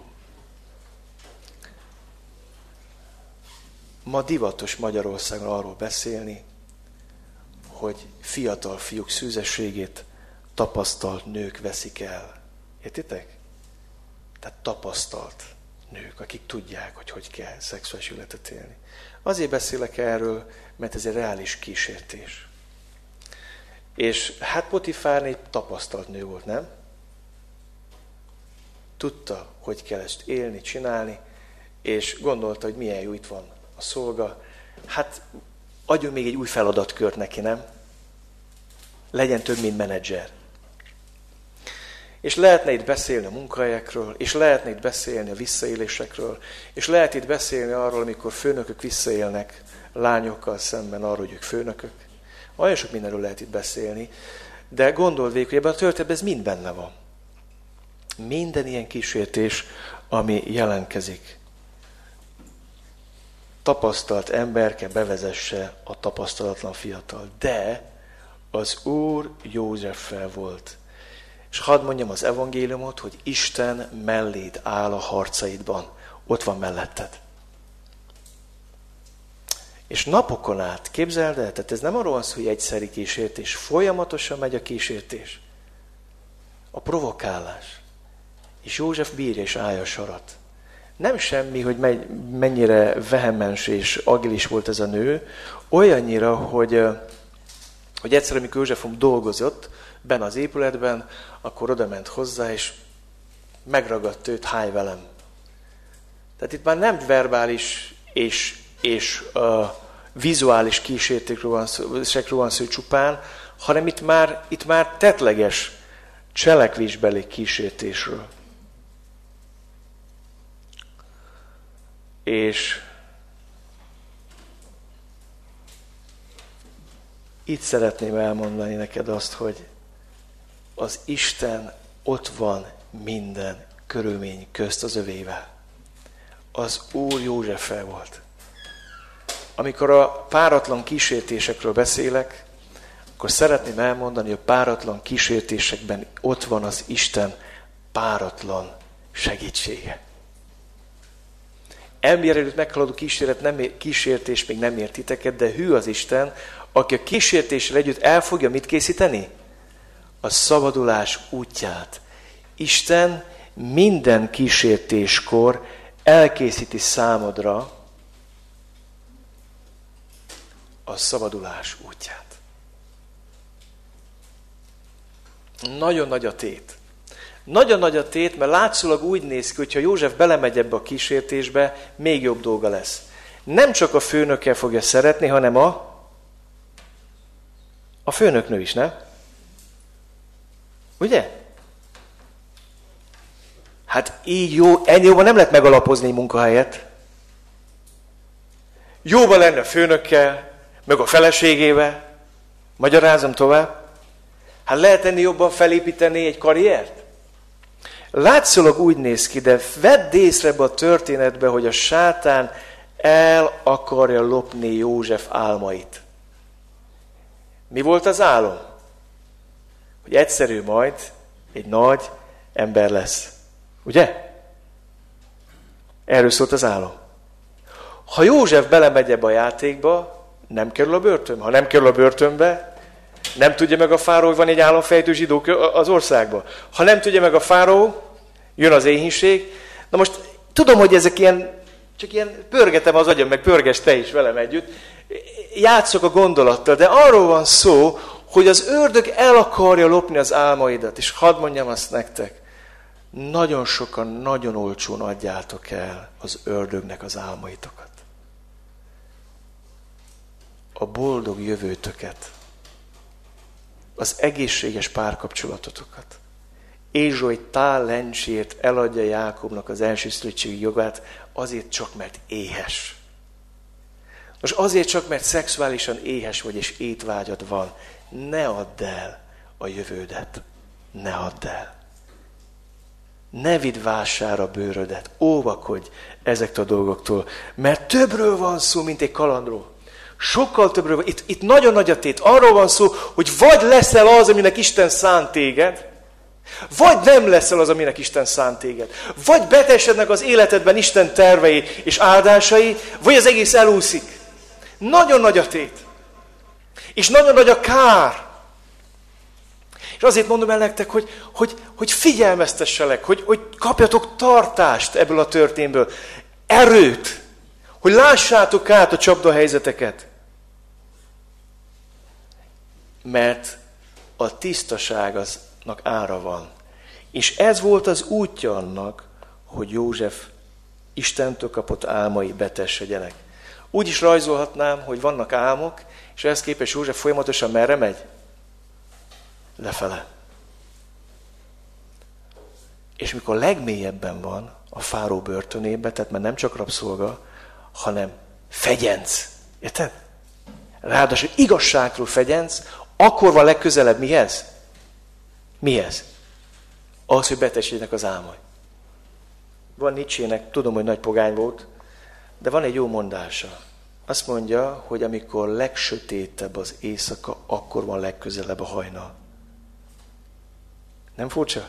Ma divatos Magyarországon arról beszélni, hogy fiatal fiúk szűzességét tapasztalt nők veszik el. Értitek? Tehát tapasztalt nők, akik tudják, hogy kell szexuális életet élni. Azért beszélek erről, mert ez egy reális kísértés. És hát Potifár egy tapasztalt nő volt, nem? Tudta, hogy kell ezt élni, csinálni, és gondolta, hogy milyen jó itt van a szolga. Hát adjon még egy új feladatkört neki, nem? Legyen több, mint menedzser. És lehetne itt beszélni a munkahelyekről, és lehetne itt beszélni a visszaélésekről, és lehet itt beszélni arról, amikor főnökök visszaélnek lányokkal szemben arról, hogy ők főnökök. Olyan sok mindenről lehet itt beszélni, de gondold végig, hogy ebben a történetben ez mind benne van. Minden ilyen kísértés, ami jelentkezik. Tapasztalt emberke bevezesse a tapasztalatlan fiatal. De az Úr Józseffel volt. És hadd mondjam az evangéliumot, hogy Isten melléd áll a harcaidban. Ott van melletted. És napokon át, képzeld el, tehát ez nem arról van szó, hogy egyszeri kísértés, folyamatosan megy a kísértés. A provokálás. És József bírja és állja a sarat. Nem semmi, hogy mennyire vehemens és agilis volt ez a nő, olyannyira, hogy egyszer, amikor Józsefom dolgozott benne az épületben, akkor oda ment hozzá, és megragadt őt, állj velem. Tehát itt már nem verbális és vizuális kísértékről van szó csupán, hanem itt már tettleges cselekvésbeli kísértésről. És Itt szeretném elmondani neked azt, hogy az Isten ott van minden körülmény közt az övével. Az Úr Józseffel volt. Amikor a páratlan kísértésekről beszélek, akkor szeretném elmondani, hogy a páratlan kísértésekben ott van az Isten páratlan segítsége. Ember előtt meghaladó kísértés még nem ért titeket, de hű az Isten, aki a kísértéssel együtt el fogja mit készíteni? A szabadulás útját. Isten minden kísértéskor elkészíti számodra a szabadulás útját. Nagyon nagy a tét. Nagyon nagy a tét, mert látszólag úgy néz ki, hogyha József belemegy ebbe a kísértésbe, még jobb dolga lesz. Nem csak a főnökkel fogja szeretni, hanem a főnöknő is, nem? Ugye? Hát így jó, ennyi jóban nem lehet megalapozni egy munkahelyet. Jóban lenne a főnökkel, meg a feleségével. Magyarázom tovább. Hát lehet ennél jobban felépíteni egy karriert? Látszólag úgy néz ki, de vedd észre ebbe a történetbe, hogy a sátán el akarja lopni József álmait. Mi volt az álom? Hogy egyszerű majd egy nagy ember lesz. Ugye? Erről szólt az álom. Ha József belemegy ebbe a játékba, nem kerül a börtönbe. Ha nem kerül a börtönbe, nem tudja meg a fáraó, hogy van egy államfejtő zsidó az országban. Ha nem tudja meg a fáraó, jön az éhínség. Na most tudom, hogy ezek csak ilyen pörgetem az agyam, meg pörges te is velem együtt. Játszok a gondolattal, de arról van szó, hogy az ördög el akarja lopni az álmaidat. És hadd mondjam azt nektek, nagyon sokan, nagyon olcsón adjátok el az ördögnek az álmaitokat. A boldog jövőtöket. Az egészséges párkapcsolatotokat. Ézsói talentsért eladja Jákobnak az elsőszülöttségi jogát, azért csak, mert éhes. Most azért csak, mert szexuálisan éhes vagy, és étvágyad van. Ne add el a jövődet. Ne add el. Ne vidd vásárra bőrödet. Óvakodj ezektől a dolgoktól. Mert többről van szó, mint egy kalandról. Sokkal többről van. Itt nagyon nagy a tét. Arról van szó, hogy vagy leszel az, aminek Isten szánt téged, vagy nem leszel az, aminek Isten szánt téged. Vagy betesednek az életedben Isten tervei és áldásai, vagy az egész elúszik. Nagyon nagy a tét. És nagyon nagy a kár. És azért mondom el nektek, hogy figyelmeztesselek, hogy kapjatok tartást ebből a történből. Erőt. Hogy lássátok át a csapdahelyzeteket. Mert a tisztaságnak ára van. És ez volt az útja annak, hogy József Istentől kapott álmai betesedjenek. Úgy is rajzolhatnám, hogy vannak álmok, és ehhez képest József folyamatosan merre megy? Lefele. És mikor legmélyebben van a fáraó börtönében, tehát már nem csak rabszolga, hanem fegyenc. Érted? Ráadásul igazságról fegyenc, akkor van legközelebb mihez? Mihez? Az, hogy betegségnek az álmai. Van Nietzsének, tudom, hogy nagy pogány volt, de van egy jó mondása. Azt mondja, hogy amikor legsötétebb az éjszaka, akkor van legközelebb a hajnal. Nem furcsa?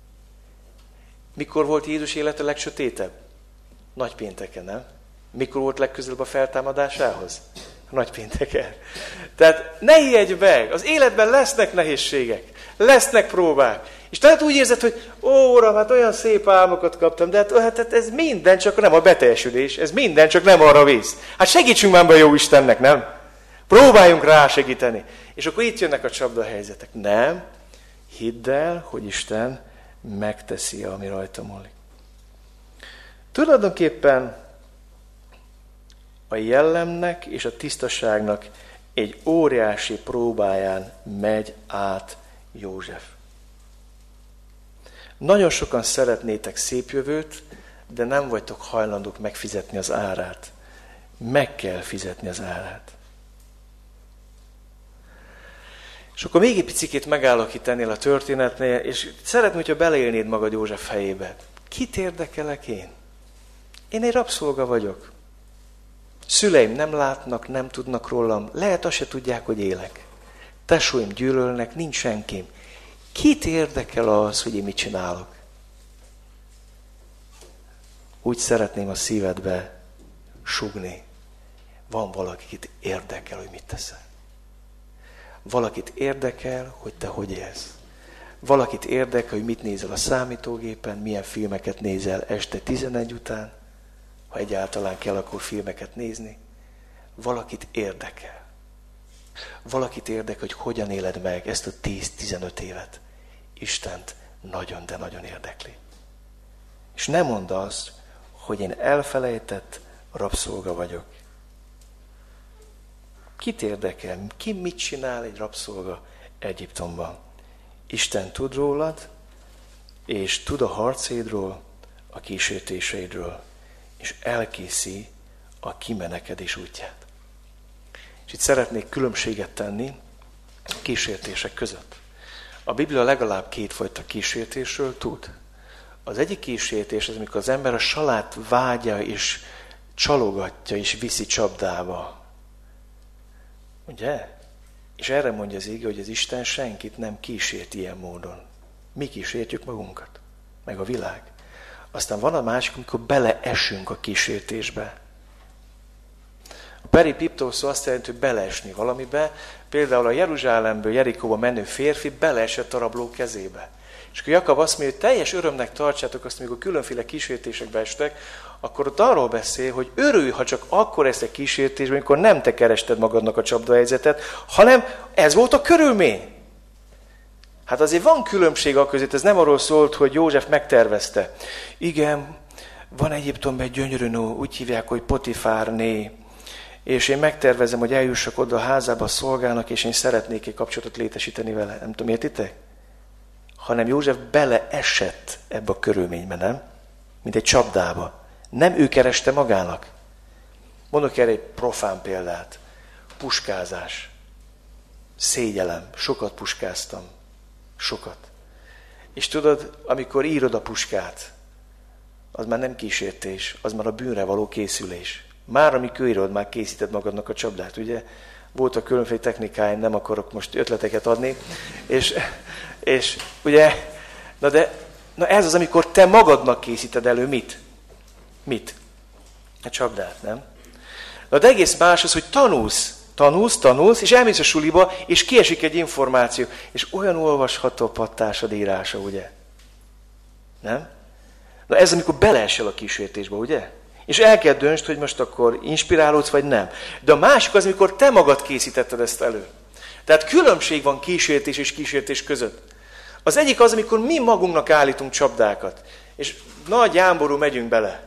Mikor volt Jézus élete legsötétebb? Nagypénteken, nem? Mikor volt legközelebb a feltámadásához? Nagypénteken. Tehát ne ijedj meg! Az életben lesznek nehézségek, lesznek próbák. És tehát úgy érzed, hogy Uram, hát olyan szép álmokat kaptam, de hát ez minden csak nem a beteljesülés, ez minden csak nem arra visz. Hát segítsünk már be a jó Istennek, nem? Próbáljunk rá segíteni. És akkor itt jönnek a csapdahelyzetek. Nem, hidd el, hogy Isten megteszi, ami rajta múlik. Tulajdonképpen a jellemnek és a tisztaságnak egy óriási próbáján megy át József. Nagyon sokan szeretnétek szép jövőt, de nem vagytok hajlandók megfizetni az árát. Meg kell fizetni az árát. És akkor még egy picikét megállok itt ennél a történetnél, és szeretném, hogyha beleélnéd magad József helyébe. Kit érdekelek én? Én egy rabszolga vagyok. Szüleim nem látnak, nem tudnak rólam, lehet azt se tudják, hogy élek. Tesóim gyűlölnek, nincs senkim. Kit érdekel az, hogy én mit csinálok? Úgy szeretném a szívedbe sugni. Van valakit érdekel, hogy mit teszel. Valakit érdekel, hogy te hogy élsz. Valakit érdekel, hogy mit nézel a számítógépen, milyen filmeket nézel este 11 után, ha egyáltalán kell, akkor filmeket nézni. Valakit érdekel. Valakit érdekel, hogy hogyan éled meg ezt a 10-15 évet. Istent nagyon, de nagyon érdekli. És ne mondd azt, hogy én elfelejtett rabszolga vagyok. Kit érdekel? Ki mit csinál egy rabszolga Egyiptomban? Isten tud rólad, és tud a harcédról, a kísértéseidről, és elkészí a kimenekedés útját. És itt szeretnék különbséget tenni a kísértések között. A Biblia legalább kétfajta kísértésről tud. Az egyik kísértés az, amikor az ember a salát vágya és csalogatja és viszi csapdába. Ugye? És erre mondja az ige, hogy az Isten senkit nem kísért ilyen módon. Mi kísértjük magunkat, meg a világ. Aztán van a másik, amikor beleesünk a kísértésbe. A peripiptó szó azt jelenti, hogy beleesni valamibe. Például a Jeruzsálemből Jerikóba menő férfi beleesett a rabló kezébe. És akkor Jakab azt mondja, hogy teljes örömnek tartsátok azt, amikor különféle kísértésekbe estek, akkor ott arról beszél, hogy örülj, ha csak akkor ezt a kísértésben, amikor nem te kerested magadnak a csapdahelyzetet, hanem ez volt a körülmény. Hát azért van különbség a között, ez nem arról szólt, hogy József megtervezte. Igen, van Egyiptomban egy gyönyörű nő, úgy hívják, hogy Potifárné, és én megtervezem, hogy eljussak oda a házába a szolgának, és én szeretnék egy kapcsolatot létesíteni vele. Nem tudom, értitek? Hanem József beleesett ebbe a körülménybe, nem? Mint egy csapdába. Nem ő kereste magának. Mondok erre egy profán példát. Puskázás. Szégyellem. Sokat puskáztam. Sokat. És tudod, amikor írod a puskát, az már nem kísértés, az már a bűnre való készülés. Már amikor írod, már készíted magadnak a csapdát, ugye? Voltak különféle technikáim, nem akarok most ötleteket adni. És ugye, na ez az, amikor te magadnak készíted elő mit? Mit? A csapdát, nem? De egész más az, hogy tanulsz, és elmész a suliba, és kiesik egy információ, és olyan olvasható a pattársad írása, ugye? Nem? Na ez, amikor beleesel a kísértésbe, ugye? És el kell döntsd, hogy most akkor inspirálódsz, vagy nem. De a másik az, amikor te magad készítetted ezt elő. Tehát különbség van kísértés és kísértés között. Az egyik az, amikor mi magunknak állítunk csapdákat, és nagy jámború megyünk bele.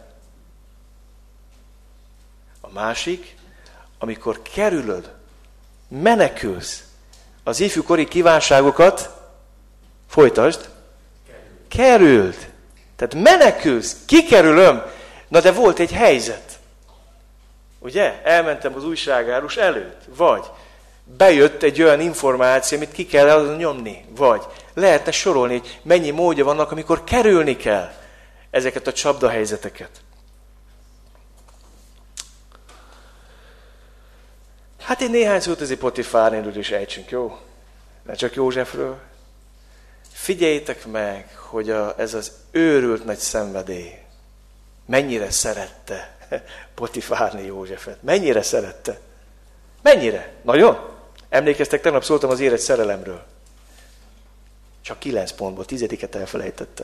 A másik, amikor kerülöd, menekülsz az ifjúkori kívánságokat, folytasd, kerüld. Tehát menekülsz, kikerülöm. Na de volt egy helyzet. Ugye? Elmentem az újságárus előtt. Vagy bejött egy olyan információ, amit ki kell nyomni. Vagy lehetne sorolni, hogy mennyi módja vannak, amikor kerülni kell ezeket a csapdahelyzeteket. Hát én néhány szót azért Potifárnéről is ejtsünk, jó? Ne csak Józsefről. Figyeljétek meg, hogy ez az őrült nagy szenvedély mennyire szerette Potifárné Józsefet. Mennyire szerette? Mennyire? Nagyon? Emlékeztek, tegnap szóltam az élet szerelemről. Csak 9 pontból, 10-et elfelejtettem.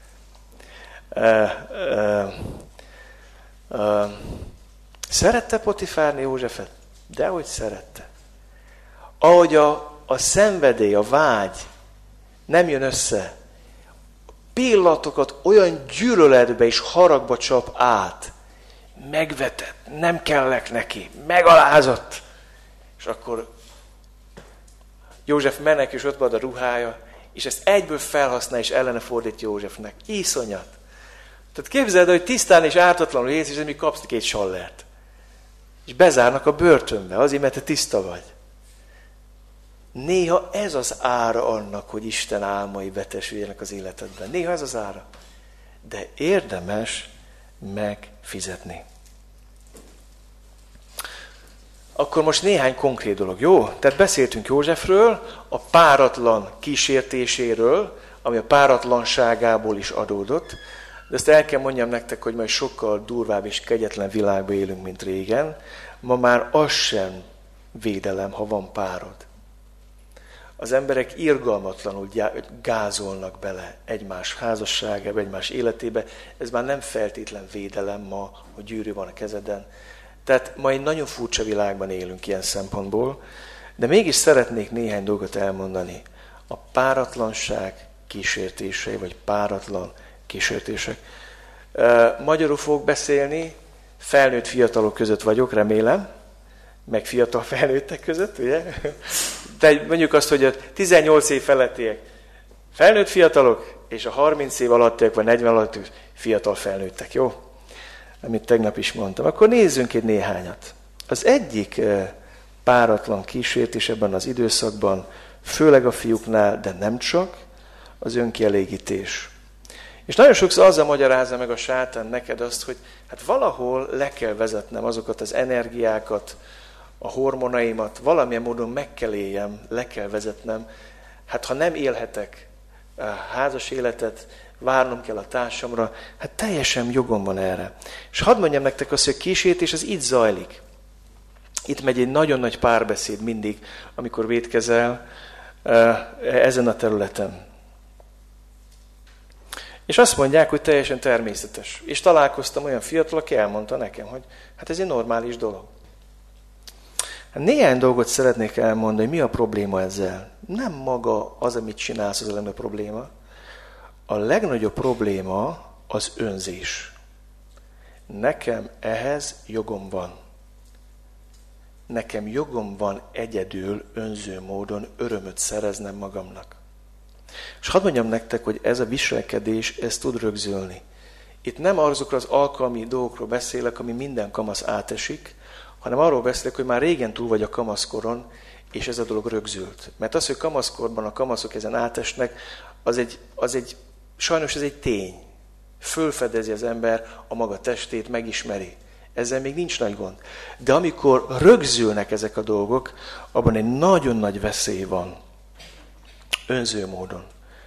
Szerette Potifárné Józsefet? Dehogy szerette. Ahogy a szenvedély, a vágy nem jön össze, pillanatokat olyan gyűlöletbe és haragba csap át, megvetett, nem kellek neki, megalázott. És akkor József menekül, és ott van a ruhája, és ezt egyből felhasznál, és ellene fordít Józsefnek. Iszonyat. Tehát képzeld, hogy tisztán és ártatlanul élsz, és még kapsz 2 sallert. És bezárnak a börtönbe, azért, mert te tiszta vagy. Néha ez az ára annak, hogy Isten álmai betesüljenek az életedben. Néha ez az ára. De érdemes megfizetni. Akkor most néhány konkrét dolog, jó? Tehát beszéltünk Józsefről, a páratlan kísértéséről, ami a páratlanságából is adódott, de ezt el kell mondjam nektek, hogy majd sokkal durvább és kegyetlen világban élünk, mint régen. Ma már az sem védelem, ha van párod. Az emberek irgalmatlanul gázolnak bele egymás házasságába, egymás életébe. Ez már nem feltétlen védelem ma, hogy gyűrű van a kezeden. Tehát ma egy nagyon furcsa világban élünk ilyen szempontból, de mégis szeretnék néhány dolgot elmondani. A páratlanság kísértései, vagy páratlan kísértések. Magyarul fogok beszélni, felnőtt fiatalok között vagyok, remélem, meg fiatal felnőttek között, ugye? De mondjuk azt, hogy a 18 év felettiek felnőtt fiatalok, és a 30 év alattiak, vagy 40 alattiak fiatal felnőttek, jó? Amit tegnap is mondtam. Akkor nézzünk egy néhányat. Az egyik páratlan kísértés ebben az időszakban, főleg a fiúknál, de nem csak, az önkielégítés. És nagyon sokszor azzal magyarázza meg a sátán neked azt, hogy hát valahol le kell vezetnem azokat az energiákat, a hormonaimat, valamilyen módon meg kell éljem, le kell vezetnem. Hát ha nem élhetek házas életet, várnom kell a társamra, hát teljesen jogom van erre. És hadd mondjam nektek azt, hogy a kísértés az itt zajlik. Itt megy egy nagyon nagy párbeszéd mindig, amikor vétkezel ezen a területen. És azt mondják, hogy teljesen természetes. És találkoztam olyan fiatal, aki elmondta nekem, hogy hát ez egy normális dolog. Néhány dolgot szeretnék elmondani, hogy mi a probléma ezzel. Nem maga az, amit csinálsz, az a legnagyobb probléma. A legnagyobb probléma az önzés. Nekem ehhez jogom van. Nekem jogom van egyedül, önző módon örömöt szereznem magamnak. És hadd mondjam nektek, hogy ez a viselkedés, ez tud rögzülni. Itt nem azokról az alkalmi dolgokról beszélek, ami minden kamasz átesik, hanem arról beszélek, hogy már régen túl vagy a kamaszkoron, és ez a dolog rögzült. Mert az, hogy kamaszkorban a kamaszok ezen átesnek, sajnos ez egy tény. Fölfedezi az ember a maga testét, megismeri. Ezzel még nincs nagy gond. De amikor rögzülnek ezek a dolgok, abban egy nagyon nagy veszély van. Önző módon.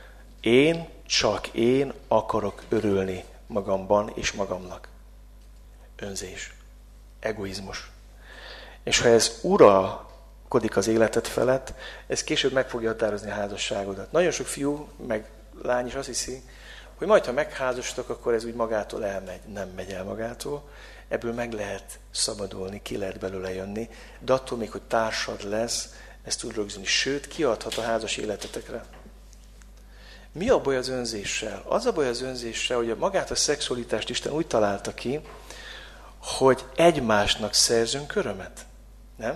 Csak én akarok örülni magamban és magamnak. Önzés. Egoizmus. És ha ez uralkodik az életed felett, ez később meg fogja határozni a házasságodat. Nagyon sok fiú, meg lány is azt hiszi, hogy majd, ha megházasodtak, akkor ez úgy magától elmegy. Nem megy el magától. Ebből meg lehet szabadulni, ki lehet belőle jönni, de attól még, hogy társad lesz, ezt tud rögzülni. Sőt, kiadhat a házas életetekre. Mi a baj az önzéssel? Az a baj az önzéssel, hogy magát a szexualitást Isten úgy találta ki, hogy egymásnak szerzünk örömet. Nem?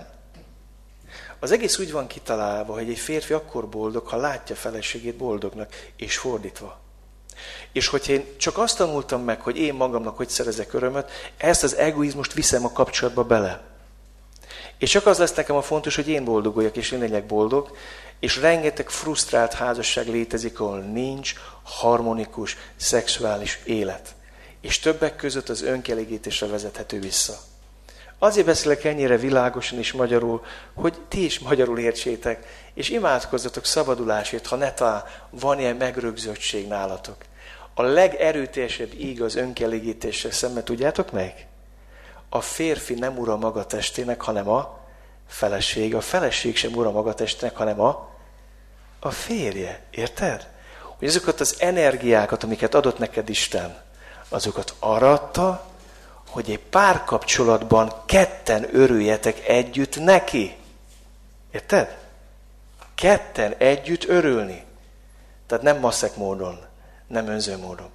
Az egész úgy van kitalálva, hogy egy férfi akkor boldog, ha látja feleségét boldognak, és fordítva. És hogyha én csak azt tanultam meg, hogy én magamnak hogy szerezek örömöt, ezt az egoizmust viszem a kapcsolatba bele. És csak az lesz nekem a fontos, hogy én boldoguljak, és én legyek boldog, és rengeteg frusztrált házasság létezik, ahol nincs harmonikus, szexuális élet. És többek között az önkielégítésre vezethető vissza. Azért beszélek ennyire világosan és magyarul, hogy ti is magyarul értsétek, és imádkozzatok szabadulásért, ha netán van ilyen megrögzöttség nálatok. A legerőteljesebb íg az önkielégítésre szemben, tudjátok meg? A férfi nem ura maga testének, hanem a feleség. A feleség sem ura maga testének, hanem a férje. Érted? Hogy azokat az energiákat, amiket adott neked Isten, azokat arra adta, hogy egy párkapcsolatban ketten örüljetek együtt neki. Érted? Ketten együtt örülni. Tehát nem maszek módon, nem önző módon.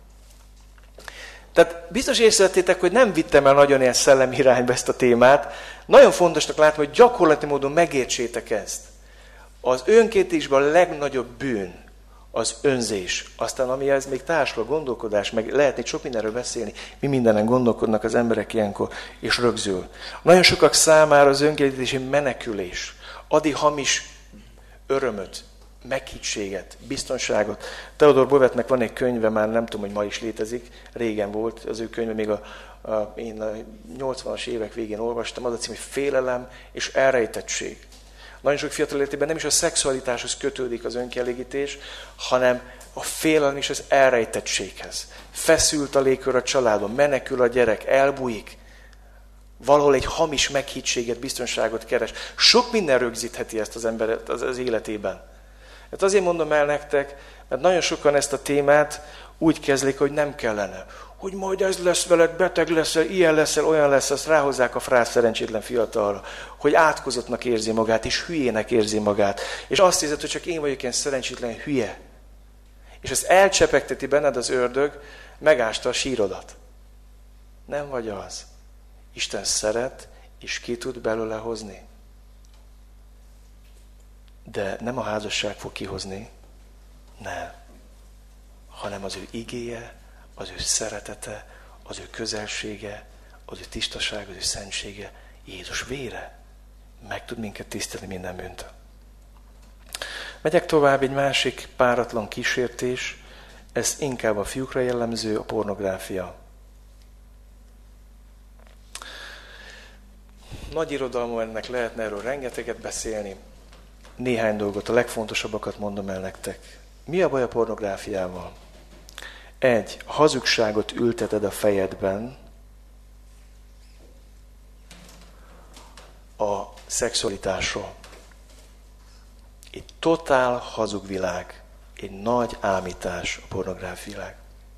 Tehát biztos észrevettétek, hogy nem vittem el nagyon ilyen szellemi irányba ezt a témát. Nagyon fontosnak látom, hogy gyakorlati módon megértsétek ezt. Az önkéntésben a legnagyobb bűn az önzés. Aztán amihez még társul a gondolkodás, meg lehetne sok mindenről beszélni, mi mindenen gondolkodnak az emberek ilyenkor, és rögzül. Nagyon sokak számára az önkielégítés menekülés. Adi hamis örömöt, meghittséget, biztonságot. Theodor Bovetnek van egy könyve, már nem tudom, hogy ma is létezik, régen volt az ő könyve, még én a 80-as évek végén olvastam, az a cím, hogy Félelem és elrejtettség. Nagyon sok fiatal életében nem is a szexualitáshoz kötődik az önkielégítés, hanem a félelem és az elrejtettséghez. Feszült a légkör a családban, menekül a gyerek, elbújik. Valahol egy hamis meghittséget, biztonságot keres. Sok minden rögzítheti ezt az emberet az életében. Hát azért mondom el nektek, mert nagyon sokan ezt a témát úgy kezdik, hogy nem kellene. Hogy majd ez lesz veled, beteg leszel, ilyen leszel, olyan lesz, azt ráhozzák a frász szerencsétlen fiatalra, hogy átkozottnak érzi magát, és hülyének érzi magát. És azt hiszed, hogy csak én vagyok ilyen szerencsétlen hülye. És ezt elcsepegteti benned az ördög, megásta a sírodat. Nem vagy az. Isten szeret, és ki tud belőle hozni. De nem a házasság fog kihozni, nem. Hanem az ő igéje, az ő szeretete, az ő közelsége, az ő tisztaság, az ő szentsége, Jézus vére meg tud minket tisztelni minden bűntől. Megyek tovább, egy másik páratlan kísértés, ez inkább a fiúkra jellemző, a pornográfia. Nagy irodalmú ennek lehetne erről rengeteget beszélni. Néhány dolgot, a legfontosabbakat mondom el nektek. Mi a baj a pornográfiával? 1. Hazugságot ülteted a fejedben a szexualitásról. Egy totál hazug világ, egy nagy ámítás a pornográfia világ.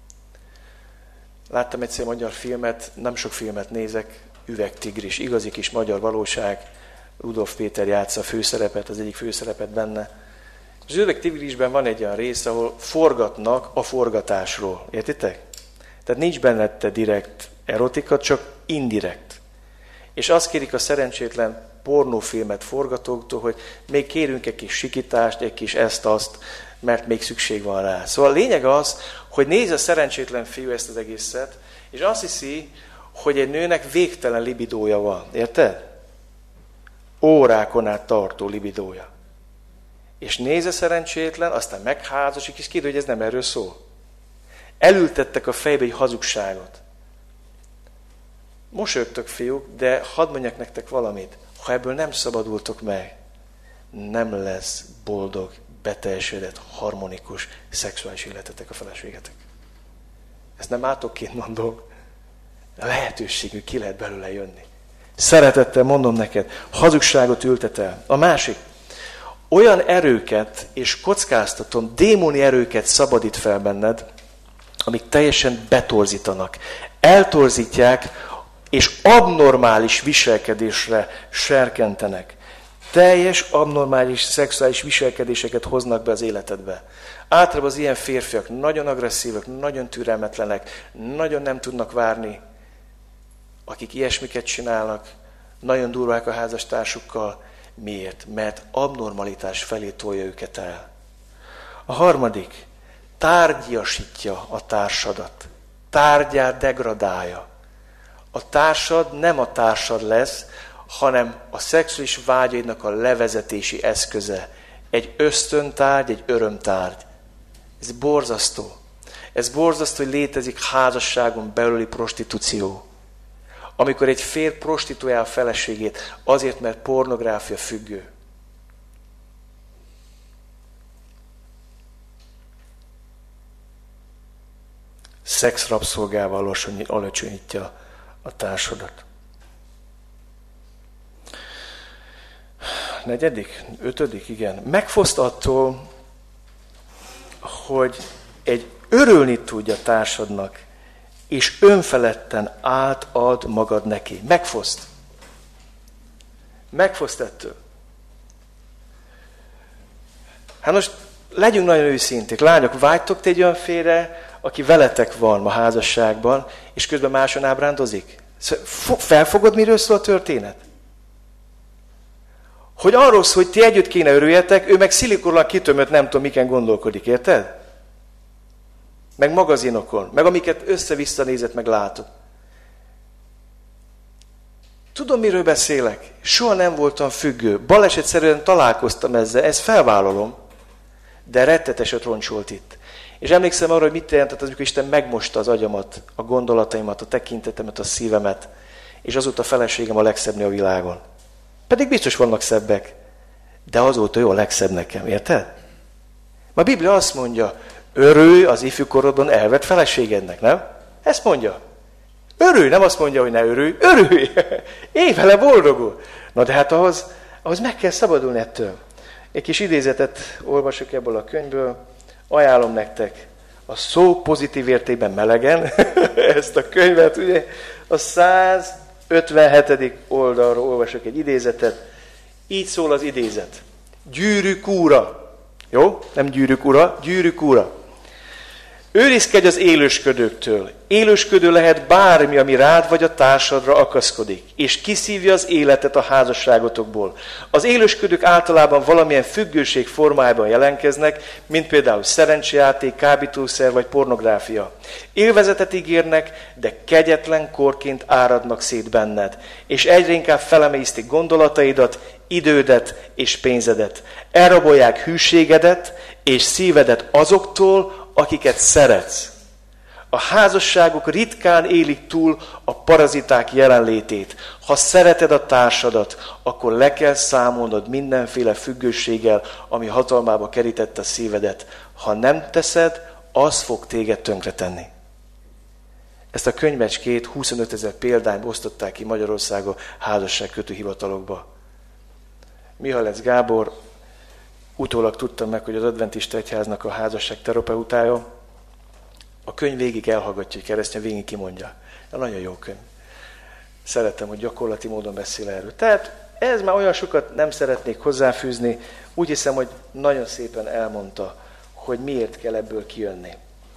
Láttam egyszer magyar filmet, nem sok filmet nézek, Üvegtigris, igazi kis magyar valóság, Rudolf Péter játsza a főszerepet, az egyik főszerepet benne. Az Üvegtigrisben van egy olyan rész, ahol forgatnak a forgatásról. Értitek? Tehát nincs bennette direkt erotika, csak indirekt. És azt kérik a szerencsétlen pornófilmet forgatóktól, hogy még kérünk egy kis sikítást, egy kis ezt-azt, mert még szükség van rá. Szóval a lényeg az, hogy néz a szerencsétlen fiú ezt az egészet, és azt hiszi, hogy egy nőnek végtelen libidója van. Érted? Órákon át tartó libidója. És néz a szerencsétlen, aztán megházasik, és kiderül, hogy ez nem erről szól. Elültettek a fejbe egy hazugságot. Mosolyogtok, fiúk, de hadd mondjak nektek valamit. Ha ebből nem szabadultok meg, nem lesz boldog, beteljesedett, harmonikus, szexuális életetek a feleségetek. Ezt nem átokként mondom. A lehetőségű ki lehet belőle jönni. Szeretettel mondom neked, hazugságot ültet el. A másik, olyan erőket, és kockáztatom, démoni erőket szabadít fel benned, amik teljesen betorzítanak. Eltorzítják, és abnormális viselkedésre serkentenek. Teljes, abnormális szexuális viselkedéseket hoznak be az életedbe. Általában az ilyen férfiak nagyon agresszívak, nagyon türelmetlenek, nagyon nem tudnak várni, akik ilyesmiket csinálnak, nagyon durvák a házastársukkal. Miért? Mert abnormalitás felé tolja őket el. A harmadik, tárgyasítja a társadat. Tárgyát degradálja. A társad nem a társad lesz, hanem a szexuális vágyaidnak a levezetési eszköze. Egy ösztöntárgy, egy örömtárgy. Ez borzasztó. Ez borzasztó, hogy létezik házasságon belüli prostitúció. Amikor egy férj prostituálja a feleségét, azért, mert pornográfia függő. Szexrabszolgával alacsonyítja a társadat. 4., 5., igen. Megfoszt attól, hogy örülni tudj a társadnak, és önfeledten átad magad neki. Megfoszt. Megfoszt ettől. Hát most legyünk nagyon őszinték. Lányok, vágytok te egy olyan férre, aki veletek van a házasságban, és közben máson ábrándozik? Felfogod, miről szól a történet? Hogy arról szól, hogy ti együtt kéne örüljetek, ő meg szilikonlag kitömött, nem tudom, miken gondolkodik, érted? Meg magazinokon, meg amiket össze-vissza nézett, meg látott. tudom, miről beszélek. Soha nem voltam függő. Balesetszerűen találkoztam ezzel, ezt felvállalom. De retteteset roncsolt itt. És emlékszem arra, hogy mit jelentett az, amikor Isten megmosta az agyamat, a gondolataimat, a tekintetemet, a szívemet. És azóta a feleségem a legszebbnél a világon. Pedig biztos vannak szebbek. De azóta ő a legszebb nekem, érted? A Biblia azt mondja, örülj az ifjúkorodban elvett feleségednek, nem? Ezt mondja. Örülj, nem azt mondja, hogy ne örülj. Örülj! Élj vele boldogul. Na de hát ahhoz meg kell szabadulni ettől. Egy kis idézetet olvasok ebből a könyvből. Ajánlom nektek a szó pozitív értékben melegen ezt a könyvet. Ugye? A 157. oldalról olvasok egy idézetet. Így szól az idézet. Gyűrűk úra. Jó? Nem gyűrűk ura, gyűrűk úra. Őrizkedj az élősködőktől. Élősködő lehet bármi, ami rád vagy a társadra akaszkodik, és kiszívja az életet a házasságotokból. Az élősködők általában valamilyen függőség formájában jelentkeznek, mint például szerencsejáték, kábítószer vagy pornográfia. Élvezetet ígérnek, de kegyetlen korként áradnak szét benned, és egyre inkább felemésztik gondolataidat, idődet és pénzedet. Elrabolják hűségedet és szívedet azoktól, akiket szeretsz. A házasságok ritkán élik túl a paraziták jelenlétét. Ha szereted a társadat, akkor le kell számolnod mindenféle függőséggel, ami hatalmába kerítette a szívedet. Ha nem teszed, az fog téged tönkretenni. Ezt a könyvecskét 25 000 példányba osztották ki Magyarországon házasságkötő hivatalokba. Mihalec Gábor, utólag tudtam meg, hogy az Adventista Egyháznak a házasság terapeutája, a könyv végig elhallgatja, hogy keresztény végig kimondja. Nagyon jó könyv. Szeretem, hogy gyakorlati módon beszél erről. Tehát ez már olyan sokat nem szeretnék hozzáfűzni. Úgy hiszem, hogy nagyon szépen elmondta, hogy miért kell ebből kijönni.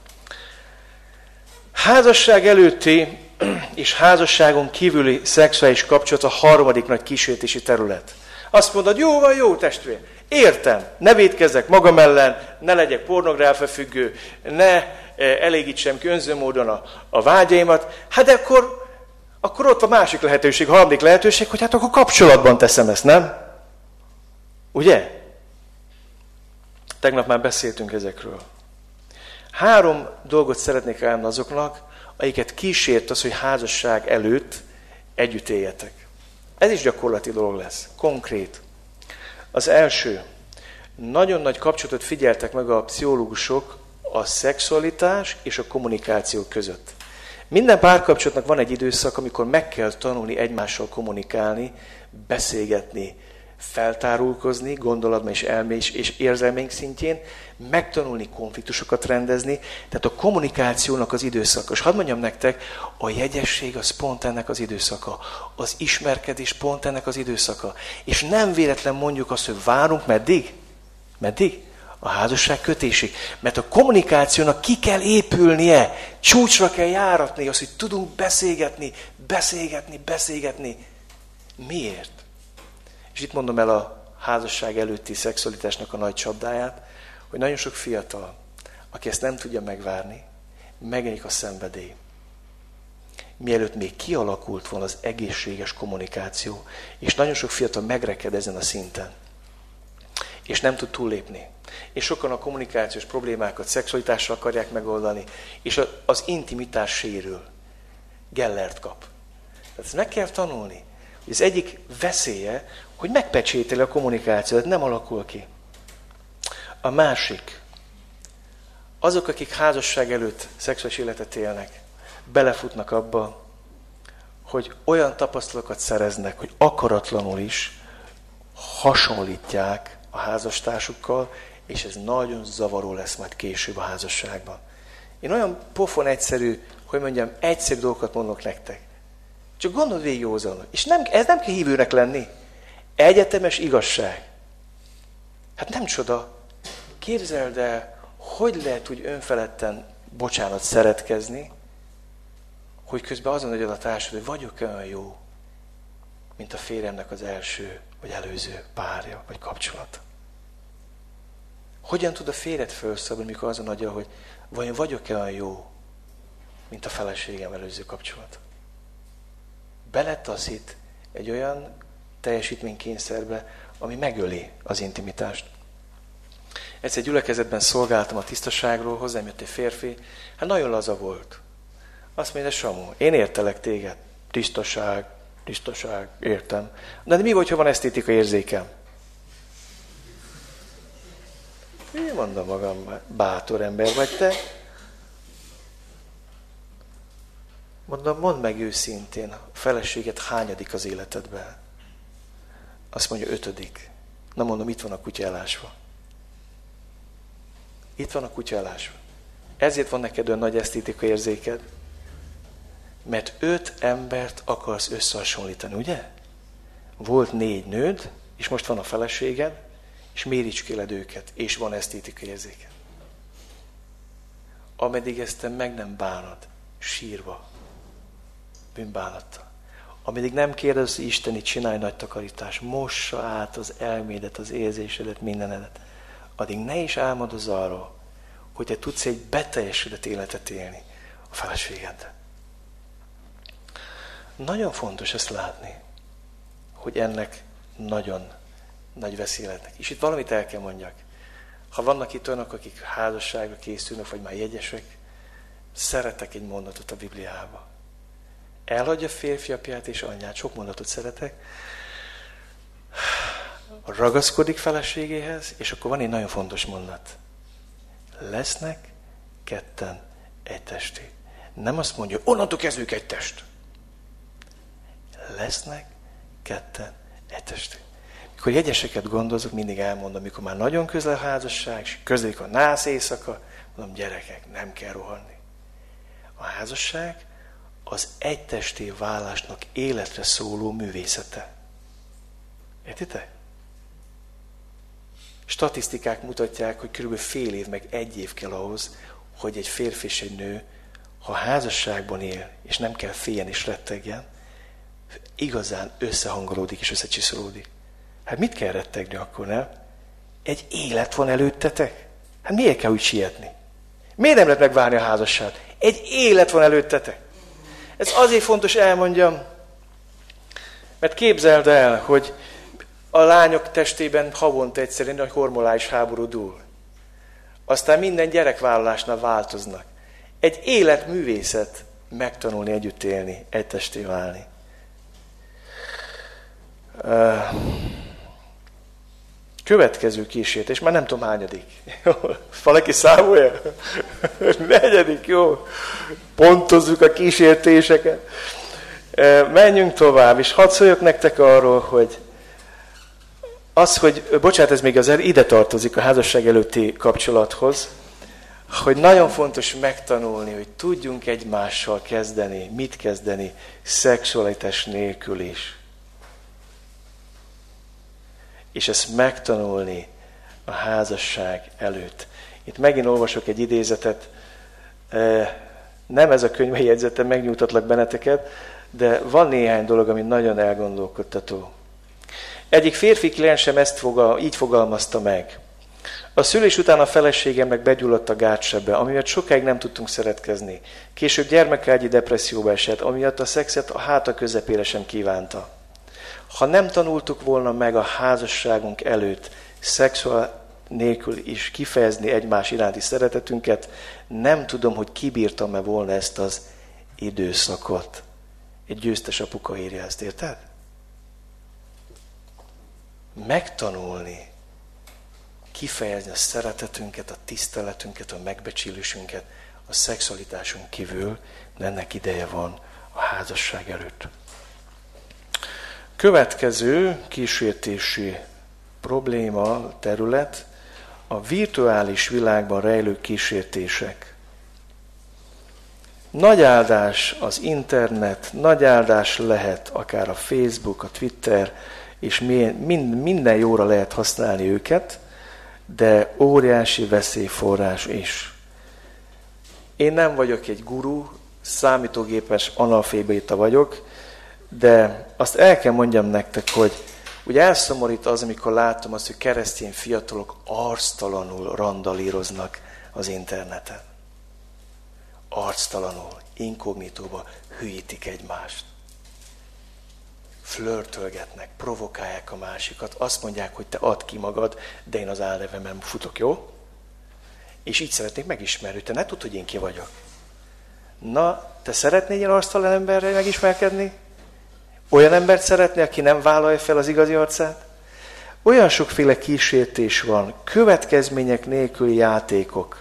Házasság előtti és házasságon kívüli szexuális kapcsolat a harmadik nagy kísértési terület. Azt mondod, jó van, jó testvér, értem, ne vétkezzek magam ellen, ne legyek pornográfia függő, ne elégítsem ki önző módon a vágyaimat, hát de akkor ott a másik lehetőség, harmadik lehetőség, hogy hát akkor kapcsolatban teszem ezt, nem? Ugye? Tegnap már beszéltünk ezekről. 3 dolgot szeretnék elmondani azoknak, akiket kísért az, hogy házasság előtt együtt éljetek. Ez is gyakorlati dolog lesz, konkrét. Az első, nagyon nagy kapcsolatot figyeltek meg a pszichológusok a szexualitás és a kommunikáció között. Minden párkapcsolatnak van egy időszak, amikor meg kell tanulni egymással kommunikálni, beszélgetni, feltárulkozni, gondolatban és elmés és érzelmeink szintjén, megtanulni konfliktusokat rendezni, tehát a kommunikációnak az időszaka. És hadd mondjam nektek, a jegyesség az pont ennek az időszaka. Az ismerkedés pont ennek az időszaka. És nem véletlen mondjuk azt, hogy várunk meddig? Meddig? A házasság kötésig. Mert a kommunikációnak ki kell épülnie, csúcsra kell járatni, azt, hogy tudunk beszélgetni. Miért? És itt mondom el a házasság előtti szexualitásnak a nagy csapdáját, hogy nagyon sok fiatal, aki ezt nem tudja megvárni, megjelenik a szenvedély. Mielőtt még kialakult volna az egészséges kommunikáció, és nagyon sok fiatal megreked ezen a szinten, és nem tud túllépni. És sokan a kommunikációs problémákat szexualitással akarják megoldani, és az intimitás sérül. Gellert kap. Tehát ezt meg kell tanulni. Az egyik veszélye, hogy megpecsételi a kommunikációt, nem alakul ki. A másik, azok, akik házasság előtt szexuális életet élnek, belefutnak abba, hogy olyan tapasztalatokat szereznek, hogy akaratlanul is hasonlítják a házastársukkal, és ez nagyon zavaró lesz majd később a házasságban. Én olyan pofon egyszerű, hogy mondjam, egyszerű dolgokat mondok nektek. Csak gondold végig józanul. És ez nem kell hívőnek lenni. Egyetemes igazság. Hát nem csoda. Képzeld el, hogy lehet úgy önfeledten, szeretkezni, hogy közben azon adjad a társad, hogy vagyok olyan jó, mint a férjemnek az első vagy előző párja vagy kapcsolat. Hogyan tud a férjed felszabadulni, mikor azon adja, hogy vajon vagyok-e olyan jó, mint a feleségem előző kapcsolat? Beletaszít egy olyan teljesítménykényszerbe, ami megöli az intimitást. Egyszer gyülekezetben szolgáltam a tisztaságról, hozzám jött egy férfi, hát nagyon laza volt. Azt mondja, Samu, én értelek téged. Tisztaság, értem. De mi vagy, ha van esztétikai érzékem? Én mondom magam, bátor ember vagy te. Mondom, mondd meg őszintén, a feleséget hányadik az életedben? Azt mondja, 5. Na mondom, itt van a kutya elásva. Itt van a kutya elásva. Ezért van neked olyan nagy esztétikai érzéked. Mert 5 embert akarsz összehasonlítani, ugye? Volt 4 nőd, és most van a feleséged, és méricskéled őket, és van esztétikai érzéked. Ameddig ezt te meg nem bánod, sírva, bűnbánattal. Ameddig nem kérdez, hogy Istenit csinálj nagy takarítást, mossa át az elmédet, az érzésedet, mindenedet. Addig ne is álmodozz arról, hogy te tudsz egy beteljesített életet élni a feleségeddel. Nagyon fontos ezt látni, hogy ennek nagyon nagy veszélyletnek. És itt valamit el kell mondjak. Ha vannak itt olyanok, akik házasságra készülnek, vagy már jegyesek, szeretek egy mondatot a Bibliába. Elhagyja férfi apját és anyját, sok mondatot szeretek, ragaszkodik feleségéhez, és akkor van egy nagyon fontos mondat. Lesznek ketten egy testé. Nem azt mondja, onnantól kezdők egy test. Lesznek ketten egy testé. Mikor jegyeseket gondozok, mindig elmondom, mikor már nagyon közel a házasság, és közelik a nász éjszaka, mondom, gyerekek, nem kell rohanni. A házasság az egy testé válásnak életre szóló művészete. Értitek? Statisztikák mutatják, hogy körülbelül fél év, meg 1 év kell ahhoz, hogy egy férfi és egy nő, ha házasságban él, és nem kell féljen és rettegjen, igazán összehangolódik és összecsiszolódik. Hát mit kell rettegni akkor, nem? Egy élet van előttetek? Hát miért kell úgy sietni? Miért nem lehet megvárni a házasságot? Egy élet van előttetek. Ez azért fontos elmondjam, mert képzeld el, hogy a lányok testében havonta egyszer egy nagy hormonális háború dúl. Aztán minden gyerekvállalásnál változnak. Egy életművészet megtanulni együtt élni, egy testé válni. Következő kísértés, már nem tudom hányadik. Valaki számolja? 4. jó. Pontozzuk a kísértéseket. Menjünk tovább, és hadd szóljak nektek arról, hogy bocsánat, ez még azért ide tartozik a házasság előtti kapcsolathoz, hogy nagyon fontos megtanulni, hogy tudjunk egymással kezdeni, mit kezdeni szexualitás nélkül is. És ezt megtanulni a házasság előtt. Itt megint olvasok egy idézetet, nem ez a könyv jegyzetem, megnyugtatlak benneteket, de van néhány dolog, ami nagyon elgondolkodtató. Egyik férfi kliensem így fogalmazta meg. A szülés után a feleségemnek begyulladt a gáttsebbe, amiatt sokáig nem tudtunk szeretkezni. Később gyermekágyi depresszióba esett, amiatt a szexet a háta közepére sem kívánta. Ha nem tanultuk volna meg a házasságunk előtt szexuál nélkül is kifejezni egymás iránti szeretetünket, nem tudom, hogy kibírtam-e volna ezt az időszakot. Egy győztes apuka írja ezt, érted? Megtanulni, kifejezni a szeretetünket, a tiszteletünket, a megbecsülésünket a szexualitásunk kívül, de ennek ideje van a házasság előtt. Következő kísértési probléma, terület, a virtuális világban rejlő kísértések. Nagy áldás az internet, nagy áldás lehet akár a Facebook, a Twitter, és minden jóra lehet használni őket, de óriási veszélyforrás is. Én nem vagyok egy guru, számítógépes analfabeta vagyok, de azt el kell mondjam nektek, hogy ugye elszomorít az, amikor látom azt, hogy keresztény fiatalok arctalanul randalíroznak az interneten. Arctalanul, inkognitóba hülyítik egymást. flörtölgetnek, provokálják a másikat, azt mondják, hogy te add ki magad, de én az álnevemen futok, jó? És így szeretnék megismerni, te ne tudd, hogy én ki vagyok. Na, te szeretnél ilyen arctalan emberrel megismerkedni? Olyan embert szeretnél, aki nem vállalja fel az igazi arcát? Olyan sokféle kísértés van, következmények nélküli játékok.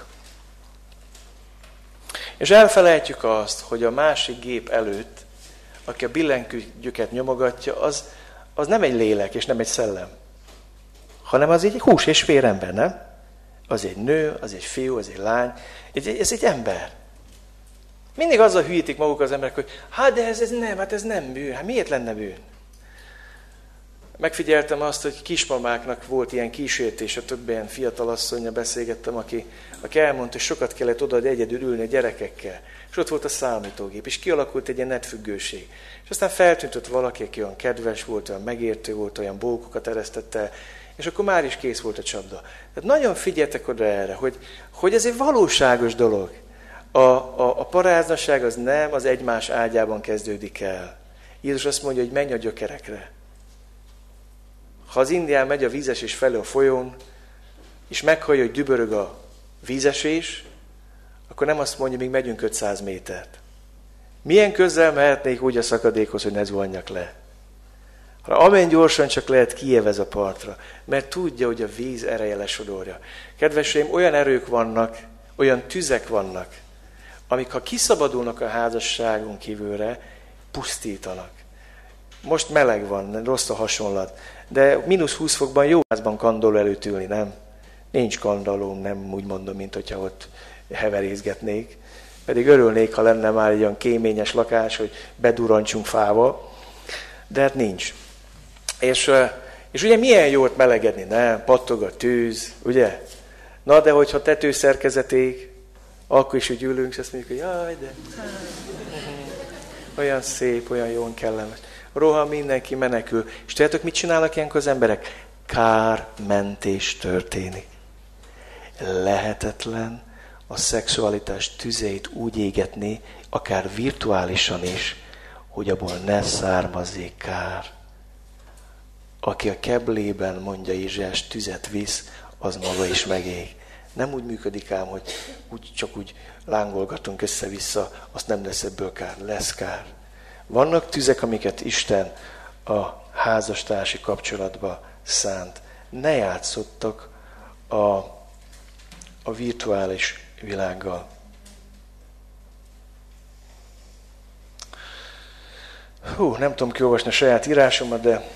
És elfelejtjük azt, hogy a másik gép előtt, aki a billentyűket nyomogatja, az nem egy lélek és nem egy szellem, hanem az egy hús és vér ember, nem? Az egy nő, az egy fiú, az egy lány, ez egy ember. Mindig azzal hülyítik maguk az emberek, hogy de ez nem bűn, miért lenne bűn? Megfigyeltem azt, hogy kismamáknak volt ilyen kísértése, több ilyen fiatal asszonya beszélgettem, aki elmondta, hogy sokat kellett oda egyedül ülni a gyerekekkel. És ott volt a számítógép, és kialakult egy ilyen netfüggőség. És aztán feltűnt ott valaki, aki olyan kedves volt, olyan megértő volt, olyan bókokat eresztette, és akkor már is kész volt a csapda. Tehát nagyon figyeltek oda erre, hogy ez egy valóságos dolog. A paráznaság az nem az egymás ágyában kezdődik el. Jézus azt mondja, hogy menj a gyökerekre. Ha az indián megy a vízesés felé a folyón, és meghallja, hogy dübörög a vízesés, akkor nem azt mondja, míg megyünk 500 métert. Milyen közel mehetnék úgy a szakadékhoz, hogy ne zuhanjak le? Amen gyorsan csak lehet kijevez a partra, mert tudja, hogy a víz ereje lesodorja. Kedveseim, olyan erők vannak, olyan tüzek vannak, amik ha kiszabadulnak a házasságon kívülre, pusztítanak. Most meleg van, rossz a hasonlat, de -20 fokban jó házban kandalló előtt ülni, nem? Nincs kandallóm, nem úgy mondom, mint hogyha ott heverészgetnék. Pedig örülnék, ha lenne már egy olyan kéményes lakás, hogy bedurrantsunk fával, de hát nincs. És ugye milyen jó ott melegedni, nem? Pattog a tűz, ugye? Na, de hogyha tetőszerkezeték, akkor is úgy ülünk, és azt mondjuk, hogy jaj, de olyan szép, olyan jól kellemes. Rohan mindenki, menekül. És tudjátok, mit csinálnak ilyenkor az emberek? Kármentés történik. Lehetetlen a szexualitás tüzeit úgy égetni, akár virtuálisan is, hogy abból ne származzék kár. Aki a keblében, mondja Ézsaiás, tüzet visz, az maga is megég. Nem úgy működik ám, hogy csak úgy lángolgatunk össze-vissza, azt nem lesz ebből kár, lesz kár. Vannak tüzek, amiket Isten a házastársi kapcsolatba szánt. Ne játszottak a virtuális világgal. Nem tudom kiolvasni a saját írásomat, de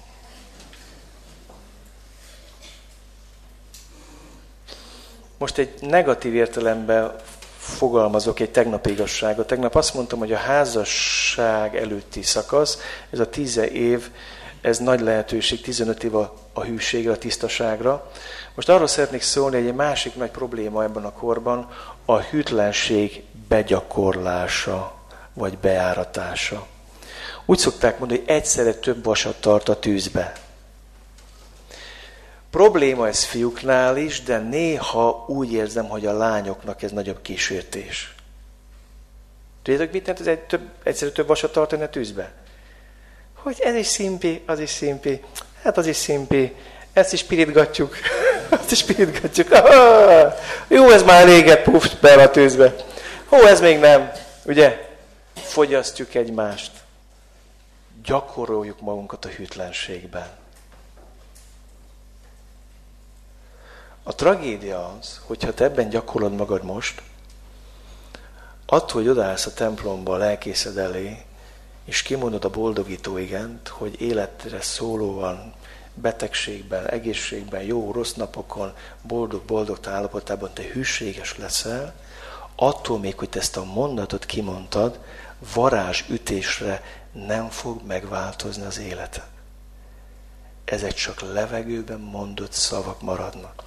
most egy negatív értelemben fogalmazok egy tegnapi igazságot. Tegnap azt mondtam, hogy a házasság előtti szakasz, ez a 10 év, ez nagy lehetőség, 15 év a hűségre, a tisztaságra. Most arról szeretnék szólni, hogy egy másik nagy probléma ebben a korban a hűtlenség begyakorlása, vagy bejáratása. Úgy szokták mondani, hogy egyszerre több vasat tart a tűzbe. Probléma ez fiúknál is, de néha úgy érzem, hogy a lányoknak ez nagyobb kísértés. Tudjátok, mit jelent ez egyszerű több vasat tartani a tűzbe? Hogy ez is szimpi, az is szimpi, hát az is szimpi, ezt is pirítgatjuk, azt is pirítgatjuk. Jó, ez már réget puft be a tűzbe. Ez még nem, ugye? Fogyasztjuk egymást. Gyakoroljuk magunkat a hűtlenségben. A tragédia az, hogyha te ebben gyakorlod magad most, attól, hogy odaállsz a templomba a lelkészed elé, és kimondod a boldogító igent, hogy életre szólóan, betegségben, egészségben, jó, rossz napokon, boldog állapotában te hűséges leszel, attól még, hogy te ezt a mondatot kimondtad, varázsütésre nem fog megváltozni az életed. Ezek csak levegőben mondott szavak maradnak.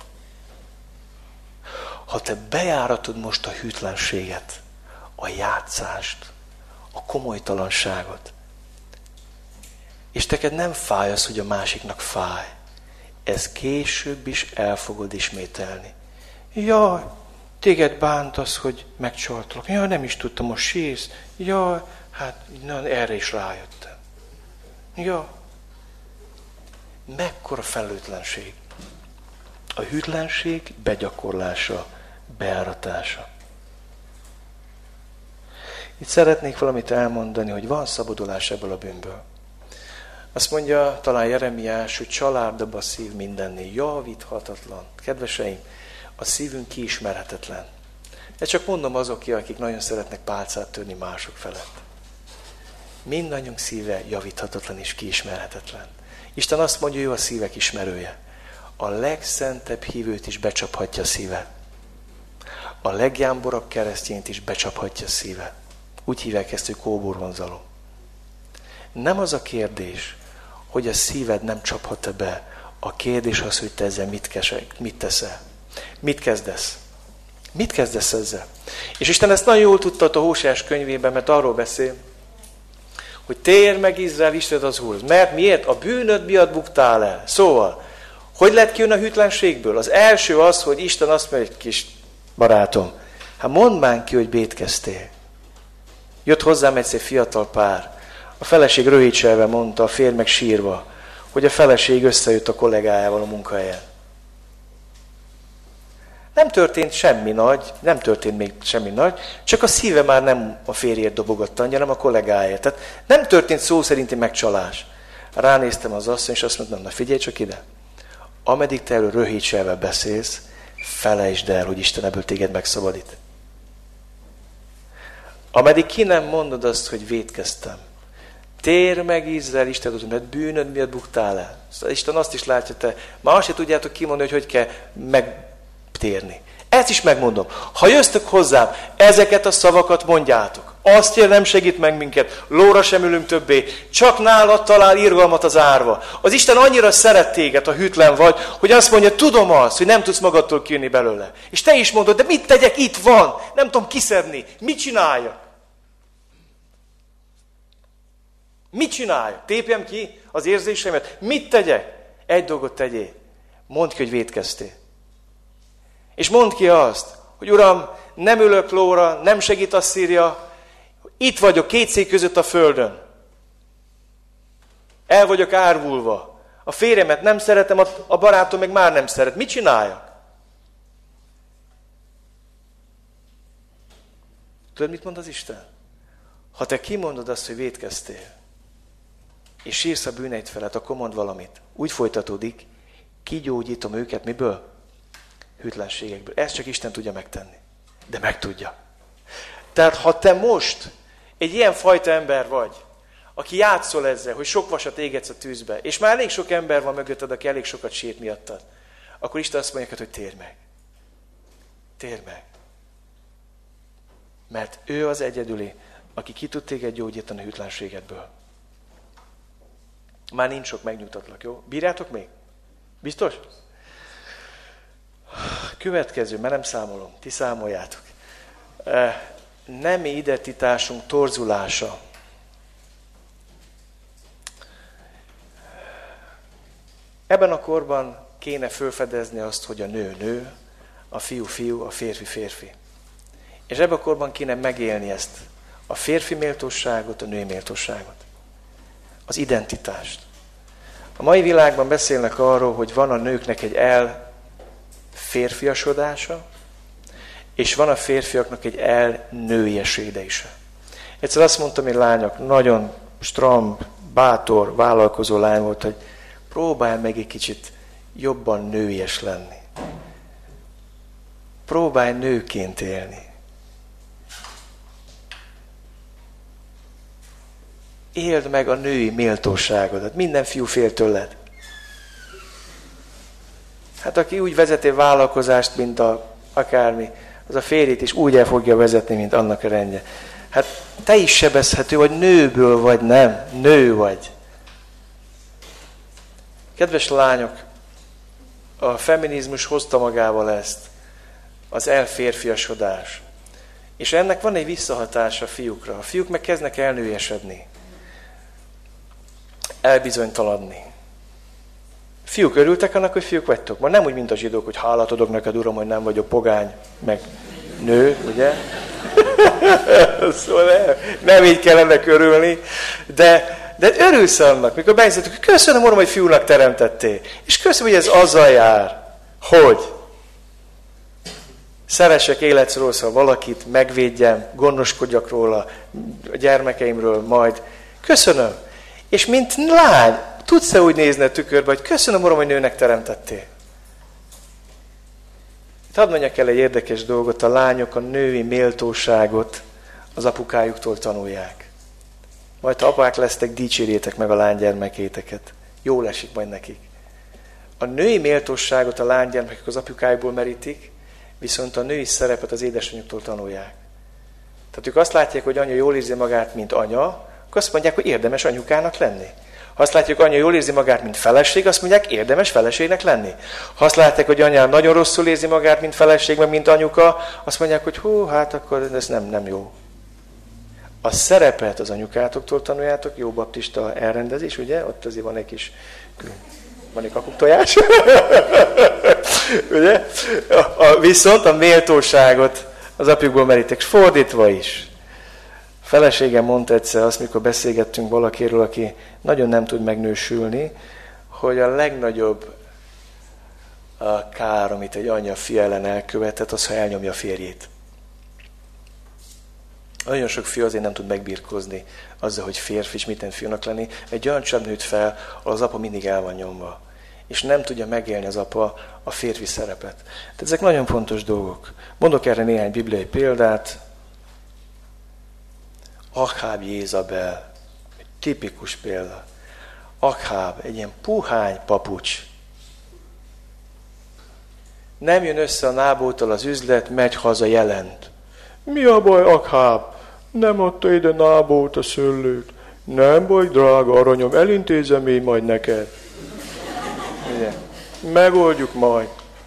Ha te bejáratod most a hűtlenséget, a játszást, a komolytalanságot, és neked nem fáj az, hogy a másiknak fáj, ez később is el fogod ismételni. Jaj, téged bánt az, hogy megcsaltalak. Jaj, nem is tudtam, most sírsz. Jaj, hát erre is rájöttem. Ja. Mekkora felelőtlenség. A hűtlenség begyakorlása, beáratása. Itt szeretnék valamit elmondani, hogy van szabadulás ebből a bűnből. Azt mondja talán Jeremiás, hogy csalárdabb a szív mindennél, javíthatatlan. Kedveseim, a szívünk kiismerhetetlen. Ezt csak mondom azok, akik nagyon szeretnek pálcát törni mások felett. Mindannyiunk szíve javíthatatlan és kiismerhetetlen. Isten azt mondja, ő a szívek ismerője. A legszentebb hívőt is becsaphatja a szíve. A legjámborabb keresztjént is becsaphatja a szíve. Úgy hívják ezt, hogy kóborvonzalom. Nem az a kérdés, hogy a szíved nem csaphat-e be. A kérdés az, hogy te ezzel mit teszel. Mit kezdesz? Mit kezdesz ezzel? És Isten ezt nagyon jól tudta a Hóseás könyvében, mert arról beszél, hogy térj meg Izrael, Istened az Úrhoz. Mert miért? A bűnöd miatt buktál el. Szóval, hogy lehet kijönni a hűtlenségből? Az első az, hogy Isten azt mondja, kis barátom, hát mondd már ki, hogy vétkeztél. Jött hozzám egyszer fiatal pár. A feleség röhicselve mondta, a férj meg sírva, hogy a feleség összejött a kollégájával a munkahelyen. Nem történt semmi nagy, nem történt még semmi nagy, csak a szíve már nem a férjért dobogatta, hanem a kollégáért. Tehát nem történt szó szerinti megcsalás. Ránéztem az asszony, és azt mondtam, na figyelj csak ide. Ameddig te erről röhicselve beszélsz, felejtsd el, hogy Isten ebből téged megszabadít. Ameddig ki nem mondod azt, hogy vétkeztem. Térj meg Izrael, Isten, mert bűnöd miatt buktál el. Isten azt is látja, te már azt se tudjátok kimondani, hogy kell megtérni. Ezt is megmondom. Ha jöztök hozzám, ezeket a szavakat mondjátok. Azt jel, nem segít meg minket, lóra sem ülünk többé, csak nálad talál irgalmat az árva. Az Isten annyira szeret téged, ha hűtlen vagy, hogy azt mondja, tudom azt, hogy nem tudsz magadtól kijönni belőle. És te is mondod, de mit tegyek, itt van, nem tudom kiszedni, mit csináljak? Mit csináljak? Tépjem ki az érzéseimet? Mit tegyek? Egy dolgot tegyél. Mondd ki, hogy vétkeztél. És mondd ki azt, hogy Uram, nem ülök lóra, nem segít a Szíria, itt vagyok két szék között a földön. El vagyok árvulva. A férjemet nem szeretem, a barátom meg már nem szeret. Mit csináljak? Tudod, mit mond az Isten? Ha te kimondod azt, hogy vétkeztél, és sírsz a bűneid felett, akkor mondd valamit. Úgy folytatódik, kigyógyítom őket miből? Hűtlenségekből. Ezt csak Isten tudja megtenni. De meg tudja. Tehát ha te most egy ilyen fajta ember vagy, aki játszol ezzel, hogy sok vasat égetsz a tűzbe, és már elég sok ember van mögötted, aki elég sokat sírt miattad, akkor Isten azt mondja, hogy térj meg. Térj meg. Mert ő az egyedüli, aki ki tud téged gyógyítani a hűtlenségedből. Már nincs sok, megnyugtatlak, jó? Bírjátok még? Biztos? Következő, mert nem számolom, ti számoljátok. Nemi identitásunk torzulása. Ebben a korban kéne felfedezni azt, hogy a nő nő, a fiú fiú, a férfi férfi. És ebben a korban kéne megélni ezt. A férfi méltóságot, a női méltóságot. Az identitást. A mai világban beszélnek arról, hogy van a nőknek egy férfiasodása, és van a férfiaknak egy elnőiesése. Egyszer azt mondtam, hogy lányok, nagyon stramb, bátor, vállalkozó lány volt, hogy próbálj meg egy kicsit jobban nőies lenni. Próbálj nőként élni. Éld meg a női méltóságodat. Minden fiú fél tőled. Hát aki úgy vezeti vállalkozást, mint akármi, az a férjét is úgy el fogja vezetni, mint annak a rendje. Hát te is sebezhető vagy, nőből vagy, nem? Nő vagy. Kedves lányok, a feminizmus hozta magával ezt, az elférfiasodás. És ennek van egy visszahatása a fiúkra. A fiúk meg kezdnek elnőjesedni. Elbizonytalanni. Fiúk örültek annak, hogy fiúk vagytok? Ma nem úgy, mint a zsidók, hogy hálát adok neked, Uram, hogy nem vagyok pogány, meg nő, ugye? Szóval nem így kellene örülni, de De örülsz annak, mikor behiszedtük, hogy köszönöm, Uram, hogy fiúnak teremtettél. És köszönöm, hogy ez azzal jár, hogy szeressek életről, szóval valakit, megvédjem, gondoskodjak róla, a gyermekeimről majd. Köszönöm. És mint lány, tudsz-e úgy nézni a tükörbe, hogy köszönöm, Uram, hogy nőnek teremtettél. Itt hadd mondjak el egy érdekes dolgot, a lányok a női méltóságot az apukájuktól tanulják. Majd ha apák lesztek, dicsérjétek meg a lánygyermekéteket. Jól esik majd nekik. A női méltóságot a lánygyermekek az apukájukból merítik, viszont a női szerepet az édesanyjuktól tanulják. Tehát ők azt látják, hogy anya jól érzi magát, mint anya, akkor azt mondják, hogy érdemes anyukának lenni. Ha azt látják, hogy anya jól érzi magát, mint feleség, azt mondják, érdemes feleségnek lenni. Ha azt látják, hogy anya nagyon rosszul érzi magát, mint feleség, meg mint anyuka, azt mondják, hogy hú, hát akkor ez nem jó. A szerepet az anyukátoktól tanuljátok, jó baptista elrendezés, ugye? Ott azért van egy kis... Van egy kakuktojás. Ugye? Viszont a méltóságot az apjukból merítek, és fordítva is. Feleségem mondta egyszer azt, mikor beszélgettünk valakiről, aki nagyon nem tud megnősülni, hogy a legnagyobb a kár, amit egy anya fia ellen elkövetett, az, ha elnyomja a férjét. Nagyon sok fiú azért nem tud megbirkózni azzal, hogy férfi, és mit fiúnak lenni. Egy olyan család nőtt fel, ahol az apa mindig el van nyomva. És nem tudja megélni az apa a férfi szerepet. Tehát ezek nagyon fontos dolgok. Mondok erre néhány bibliai példát. Akháb Jézabel, egy tipikus példa. Akháb, egy ilyen puhány papucs. Nem jön össze a Nábóttal az üzlet, megy haza, jelent. Mi a baj, Akháb? Nem adta ide Nábót a szőlőt. Nem baj, drága aranyom, elintézem én majd neked. Ugye? Megoldjuk majd.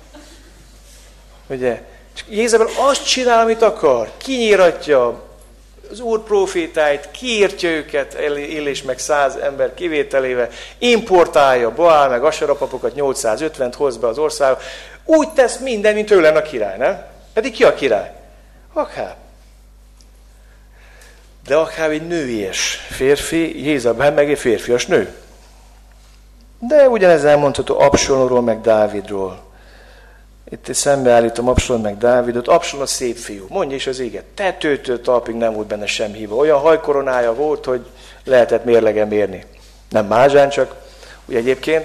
Ugye? És Jézabel azt csinál, amit akar. Kinyíratja az Úr profétáit, kiírtja őket, Élés meg 100 ember kivételével, importálja Baál meg Asera papokat, 850-t hoz be az országba. Úgy tesz minden, mint ő lenne a király, nem? Pedig ki a király? Akháb. De Akháb egy nőies férfi, Jézabel meg egy férfias nő. De ugyanez elmondható Absalomról meg Dávidról. Itt szembeállítom Absalom meg Dávidot. Absalom a szép fiú. Mondja is az éget. Tetőtől talpig nem volt benne sem hiba. Olyan hajkoronája volt, hogy lehetett mérlegen mérni. Nem mázsán csak, úgy egyébként.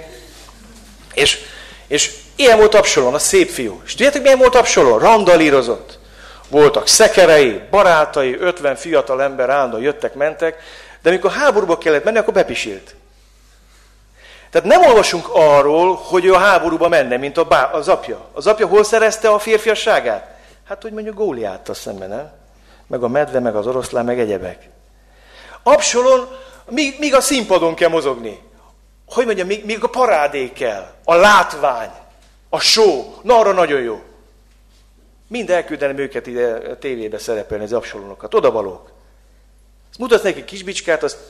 És ilyen volt Absalom, a szép fiú. És tudjátok, milyen volt Absalom? Randalírozott. Voltak szekerei, barátai, 50 fiatal ember állandóan jöttek-mentek, de amikor háborúba kellett menni, akkor bepisilt. Tehát nem olvasunk arról, hogy ő a háborúba menne, mint az apja. Az apja hol szerezte a férfiasságát? Hát, hogy mondjuk Góliáttal szemben, nem? Meg a medve, meg az oroszlán, meg egyebek. Absalom, míg a színpadon kell mozogni. Hogy mondjam, míg a parádé kell, a látvány, a show, na arra nagyon jó. Mind elküldenem őket ide a tévébe szerepelni, az Absalomokat, odavalók. Azt mutatsz neki kisbicskát, azt...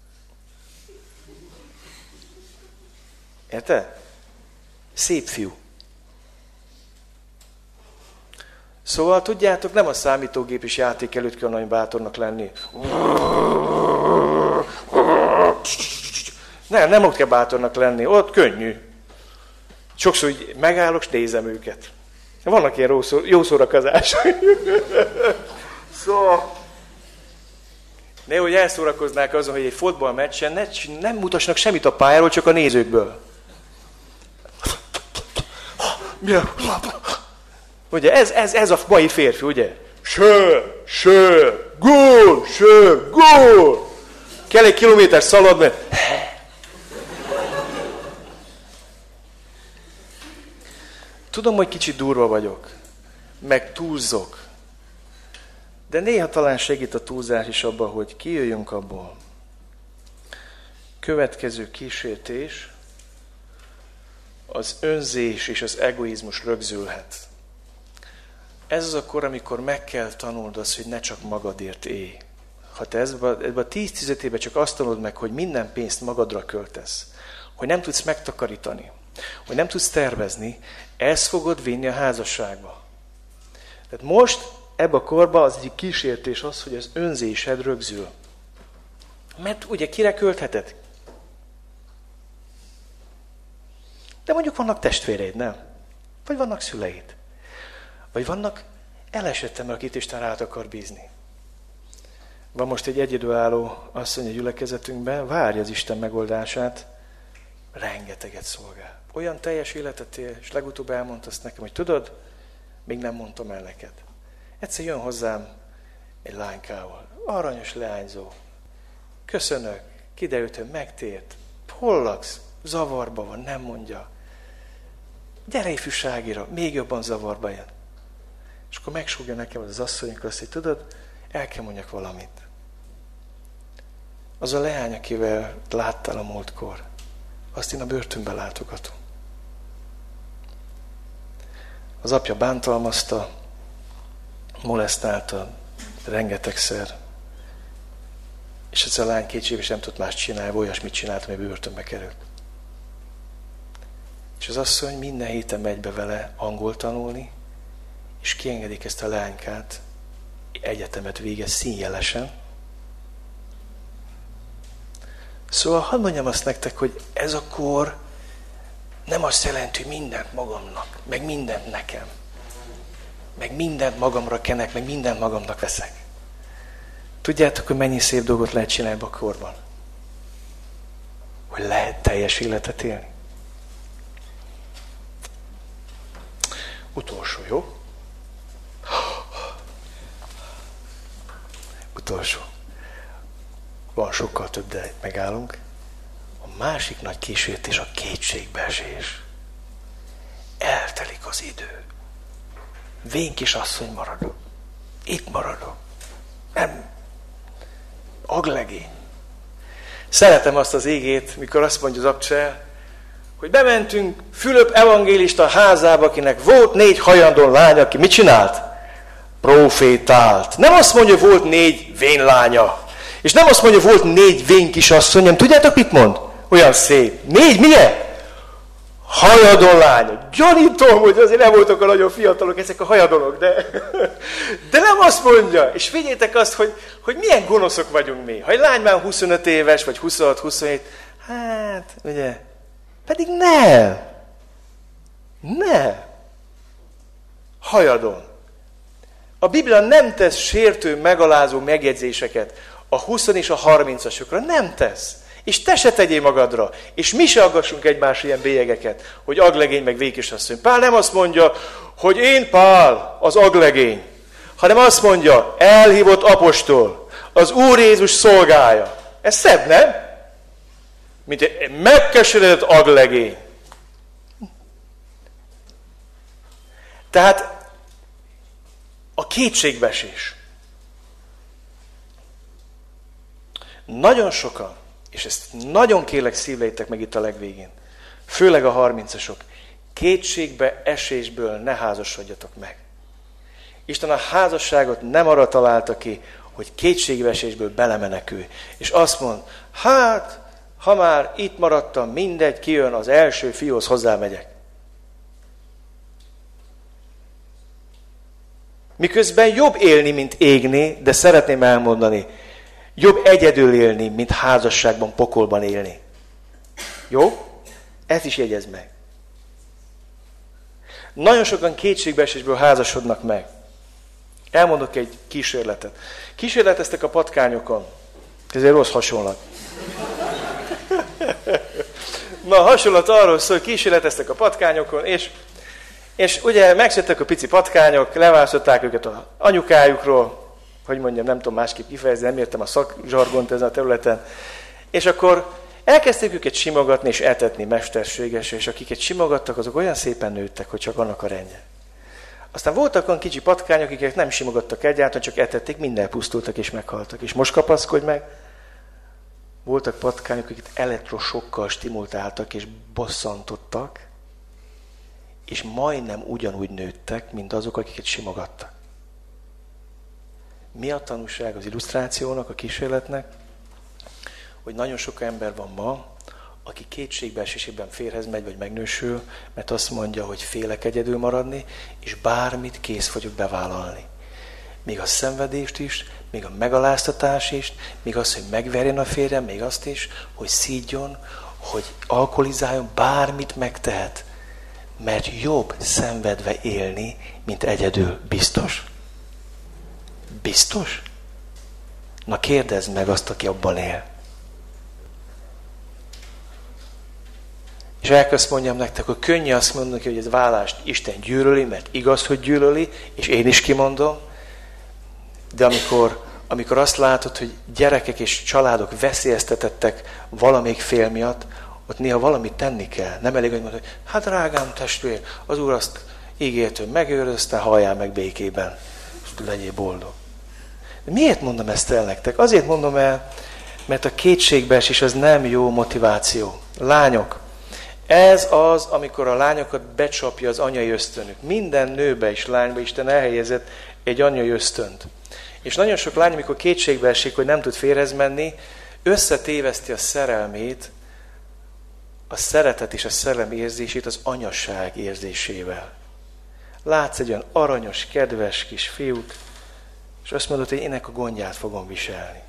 Érted? Szép fiú. Szóval tudjátok, nem a számítógépes játék előtt kell nagyon bátornak lenni. Nem ott kell bátornak lenni, ott könnyű. Sokszor úgy megállok, és nézem őket. Vannak ilyen jó szórakozások. Szóval, nehogy elszórakoznák azon, hogy egy fotballmeccsen nem mutassanak semmit a pályáról, csak a nézőkből. Ugye, ez a mai férfi, ugye? Sör, gól! Kell egy kilométer szaladni. Tudom, hogy kicsit durva vagyok, meg túlzok, de néha talán segít a túlzás is abban, hogy kijöjjünk abból. Következő kísértés, az önzés és az egoizmus rögzülhet. Ez az a kor, amikor meg kell tanulnod azt, hogy ne csak magadért élj. Ha te ebben a 10-15 évben csak azt tanulod meg, hogy minden pénzt magadra költesz, hogy nem tudsz megtakarítani, hogy nem tudsz tervezni, ezt fogod vinni a házasságba. Tehát most ebben a korban az egyik kísértés az, hogy az önzésed rögzül. Mert ugye kire költheted? De mondjuk vannak testvéreid, nem? Vagy vannak szüleid? Vagy vannak elesettem, akit Isten rád akar bízni? Van most egy egyedülálló asszony a gyülekezetünkben, várja az Isten megoldását, rengeteget szolgál. Olyan teljes életet él, és legutóbb elmondta azt nekem, hogy tudod, még nem mondtam el neked. Egyszer jön hozzám egy lánykával, aranyos leányzó. Köszönök, kiderült, hogy megtért. Hol laksz? Zavarba van, nem mondja. Gyere ifjúságira, még jobban zavarba jön. És akkor megsúgja nekem az asszonyunk azt, hogy tudod, el kell mondjak valamit. Az a leány, akivel láttál a múltkor, azt én a börtönben látogatom. Az apja bántalmazta, molesztálta rengetegszer, és ez a lány kétségbe sem tudott más csinálni, olyasmit csinált, ami börtönbe került. És az asszony minden héten megy be vele angol tanulni, és kiengedik ezt a lánykát, egyetemet végez színjelesen. Szóval hadd mondjam azt nektek, hogy ez a kor nem azt jelenti, hogy mindent magamnak, meg mindent nekem, meg mindent magamra kenek, meg mindent magamnak veszek. Tudjátok, hogy mennyi szép dolgot lehet csinálni a korban? Hogy lehet teljes életet élni? Utolsó, jó? Utolsó. Van sokkal több, de megállunk. A másik nagy kísértés a kétségbeesés. Eltelik az idő. Vén kis asszony maradok. Itt maradok. Nem. Aglegény. Szeretem azt az igét, mikor azt mondja az abcsel, hogy bementünk Fülöp evangélista házába, akinek volt 4 hajandon lány, aki mit csinált? Profétált. Nem azt mondja, hogy volt 4 vén lánya. És nem azt mondja, hogy volt 4 vén kisasszony, nem tudjátok, mit mond? Olyan szép. 4 milyen? Hajadon lánya. Gyanítom, hogy azért nem voltak a nagyon fiatalok ezek a hajadonok, de nem azt mondja. És figyeljétek azt, hogy milyen gonoszok vagyunk mi. Ha egy lány már 25 éves, vagy 26-27, hát, ugye, pedig nem. Nem. Hajadon. A Biblia nem tesz sértő, megalázó megjegyzéseket a 20 és a 30-asokra. Nem tesz. És te se tegyél magadra. És mi se aggassunk egymás ilyen bélyegeket, hogy aglegény meg vékisasszony. Pál nem azt mondja, hogy én Pál, az aglegény, hanem azt mondja, elhívott apostol, az Úr Jézus szolgája. Ez szebb, nem? Mint egy megkeseredett aglegény. Tehát a kétségbeesés. Nagyon sokan, és ezt nagyon kérlek szívlejétek meg itt a legvégén, főleg a 30-asok, kétségbe esésből ne házasodjatok meg. Isten a házasságot nem arra találta ki, hogy kétségbeesésből belemenekülj. És azt mond, hát, ha már itt maradtam, mindegy, kijön az első fiúhoz, hozzámegyek. Miközben jobb élni, mint égni, de szeretném elmondani, jobb egyedül élni, mint házasságban, pokolban élni. Jó? Ezt is jegyezd meg. Nagyon sokan kétségbeesésből házasodnak meg. Elmondok egy kísérletet. Kísérleteztek a patkányokon. Ez egy rossz hasonlat. Na, a hasonlat arról szól, hogy kísérleteztek a patkányokon, és ugye megszülettek a pici patkányok, leválasztották őket az anyukájukról, hogy mondjam, nem tudom másképp kifejezni, nem értem a szakzsargont ezen a területen. És akkor elkezdték őket simogatni és etetni mesterségesen, és akiket simogattak, azok olyan szépen nőttek, hogy csak annak a rendje. Aztán voltak olyan kicsi patkányok, akiket nem simogattak egyáltalán, csak etették, minden pusztultak és meghaltak. És most kapaszkodj meg, voltak patkányok, akiket elektrosokkal stimuláltak és bosszantottak, és majdnem ugyanúgy nőttek, mint azok, akiket simogattak. Mi a tanúság az illusztrációnak, a kísérletnek? Hogy nagyon sok ember van ma, aki kétségbeesésében férhez megy, vagy megnősül, mert azt mondja, hogy félek egyedül maradni, és bármit kész vagyok bevállalni. Még a szenvedést is, még a megaláztatás is, még az, hogy megverjen a férjem, még azt is, hogy szídjon, hogy alkoholizáljon, bármit megtehet. Mert jobb szenvedve élni, mint egyedül. Biztos? Biztos? Na kérdezd meg azt, aki abban él. És elkezd mondjam nektek, hogy könnyű azt mondani, hogy ez vállást Isten gyűlöli, mert igaz, hogy gyűlöli, és én is kimondom, de amikor azt látod, hogy gyerekek és családok veszélyeztetettek valamelyik fél miatt, ott néha valamit tenni kell. Nem elég, hogy mondod, hogy hát drágám testvér, az Úr azt ígért, hogy megőröz, aztán halljál meg békében, és legyél boldog. De miért mondom ezt el nektek? Azért mondom el, mert a kétségbeesés az nem jó motiváció. Lányok, ez az, amikor a lányokat becsapja az anyai ösztönük. Minden nőbe és lányba Isten elhelyezett egy anyai ösztönt. És nagyon sok lány, amikor kétségbe esik, hogy nem tud férhez menni, összetéveszti a szerelmét, a szeretet és a szerelem érzését az anyaság érzésével. Látsz egy olyan aranyos, kedves kis fiút, és azt mondod, hogy én ennek a gondját fogom viselni.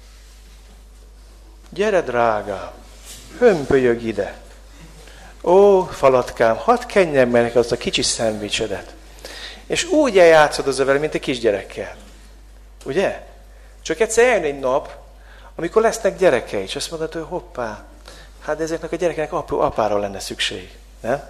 Gyere, drágám, hömpölyög ide. Ó, falatkám, hadd kenjem meg azt a kicsi szendvicsedet. És úgy eljátszod az vele, mint egy kisgyerekkel. Ugye? Csak egyszer eljön egy nap, amikor lesznek gyerekei, és azt mondod, hogy hoppá, hát ezeknek a gyerekeknek apára lenne szükség. Nem?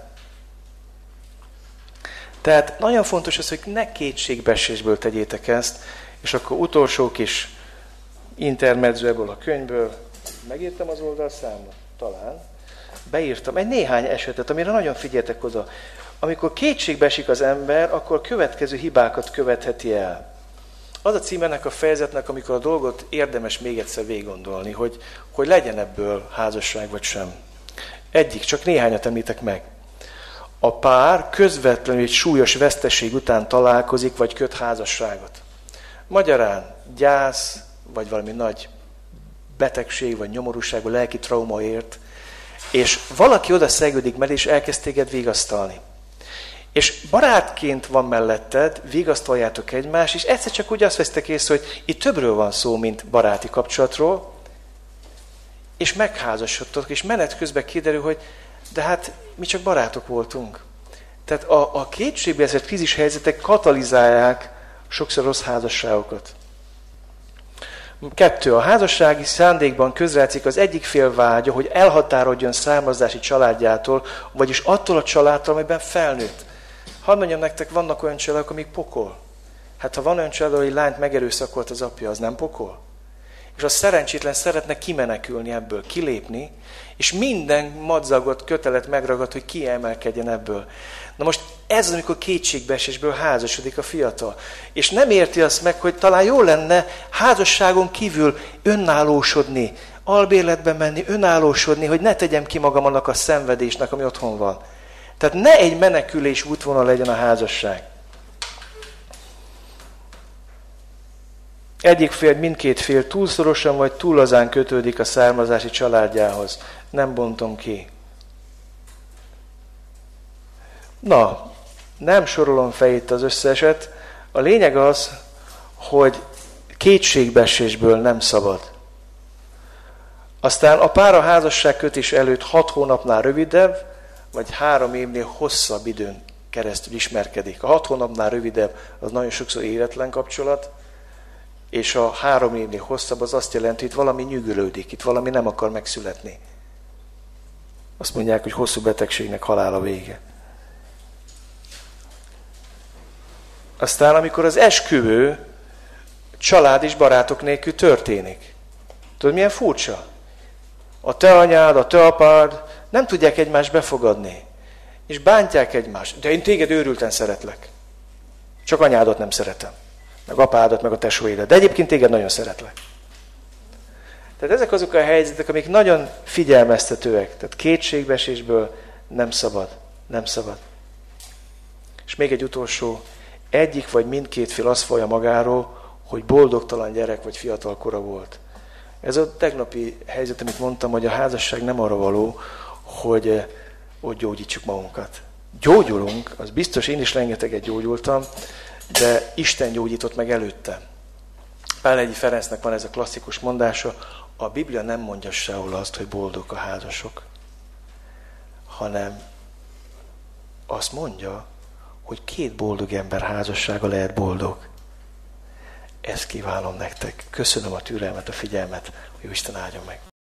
Tehát nagyon fontos az, hogy ne kétségbeesésből tegyétek ezt, és akkor utolsó kis intermezzo ebből a könyvből, megírtam az oldalszámot? Talán. Beírtam egy néhány esetet, amire nagyon figyeltek oda. Amikor kétségbe esik az ember, akkor a következő hibákat követheti el. Az a cím ennek a fejezetnek, amikor a dolgot érdemes még egyszer végiggondolni, hogy legyen ebből házasság vagy sem. Egyik, csak néhányat említek meg. A pár közvetlenül egy súlyos veszteség után találkozik, vagy köt házasságot. Magyarán gyász, vagy valami nagy betegség, vagy nyomorúság, vagy lelki trauma ért, és valaki oda szegődik mellé, és elkezd téged vigasztalni. És barátként van melletted, vigasztaljátok egymást, és egyszer csak úgy azt vesztek észre, hogy itt többről van szó, mint baráti kapcsolatról, és megházasodtok, és menet közben kiderül, hogy de hát mi csak barátok voltunk. Tehát a kétségbeesett krízis helyzetek katalizálják sokszor rossz házasságokat. 2. A házassági szándékban közrejátszik az egyik fél vágya, hogy elhatároljon származási családjától, vagyis attól a családtól, amelyben felnőtt. Hadd mondjam nektek, vannak olyan családok, amik pokol. Hát ha van olyan család, hogy lányt megerőszakolt az apja, az nem pokol? És a szerencsétlen szeretne kimenekülni ebből, kilépni, és minden madzagot, kötelet megragad, hogy kiemelkedjen ebből. Na most ez az, amikor kétségbeesésből házasodik a fiatal. És nem érti azt meg, hogy talán jó lenne házasságon kívül önállósodni, albérletbe menni, önállósodni, hogy ne tegyem ki magam annak a szenvedésnek, ami otthon van. Tehát ne egy menekülés útvonal legyen a házasság. Egyik fél, mindkét fél túlszorosan vagy túl lazán kötődik a származási családjához. Nem bontom ki. Na, nem sorolom fel itt az összeset. A lényeg az, hogy kétségbeesésből nem szabad. Aztán a pár a házasságkötés előtt 6 hónapnál rövidebb, vagy 3 évnél hosszabb időn keresztül ismerkedik. A 6 hónapnál rövidebb az nagyon sokszor életlen kapcsolat, és a 3 évnél hosszabb az azt jelenti, hogy itt valami nyűgölődik, itt valami nem akar megszületni. Azt mondják, hogy hosszú betegségnek halál a vége. Aztán, amikor az esküvő család és barátok nélkül történik. Tudod, milyen furcsa? A te anyád, a te apád nem tudják egymást befogadni. És bántják egymást. De én téged őrülten szeretlek. Csak anyádat nem szeretem. Meg apádat, meg a tesóidat. De egyébként téged nagyon szeretlek. Tehát ezek azok a helyzetek, amik nagyon figyelmeztetőek. Tehát kétségbeesésből nem szabad. Nem szabad. És még egy utolsó. Egyik vagy mindkét fél azt vallja magáról, hogy boldogtalan gyerek vagy fiatal kora volt. Ez a tegnapi helyzet, amit mondtam, hogy a házasság nem arra való, hogy gyógyítsuk magunkat. Gyógyulunk, az biztos, én is rengeteget gyógyultam, de Isten gyógyított meg előtte. Pál Ferencnek van ez a klasszikus mondása, a Biblia nem mondja sehol azt, hogy boldog a házasok, hanem azt mondja, hogy 2 boldog ember házassága lehet boldog. Ezt kívánom nektek. Köszönöm a türelmet, a figyelmet, hogy Isten áldjon meg.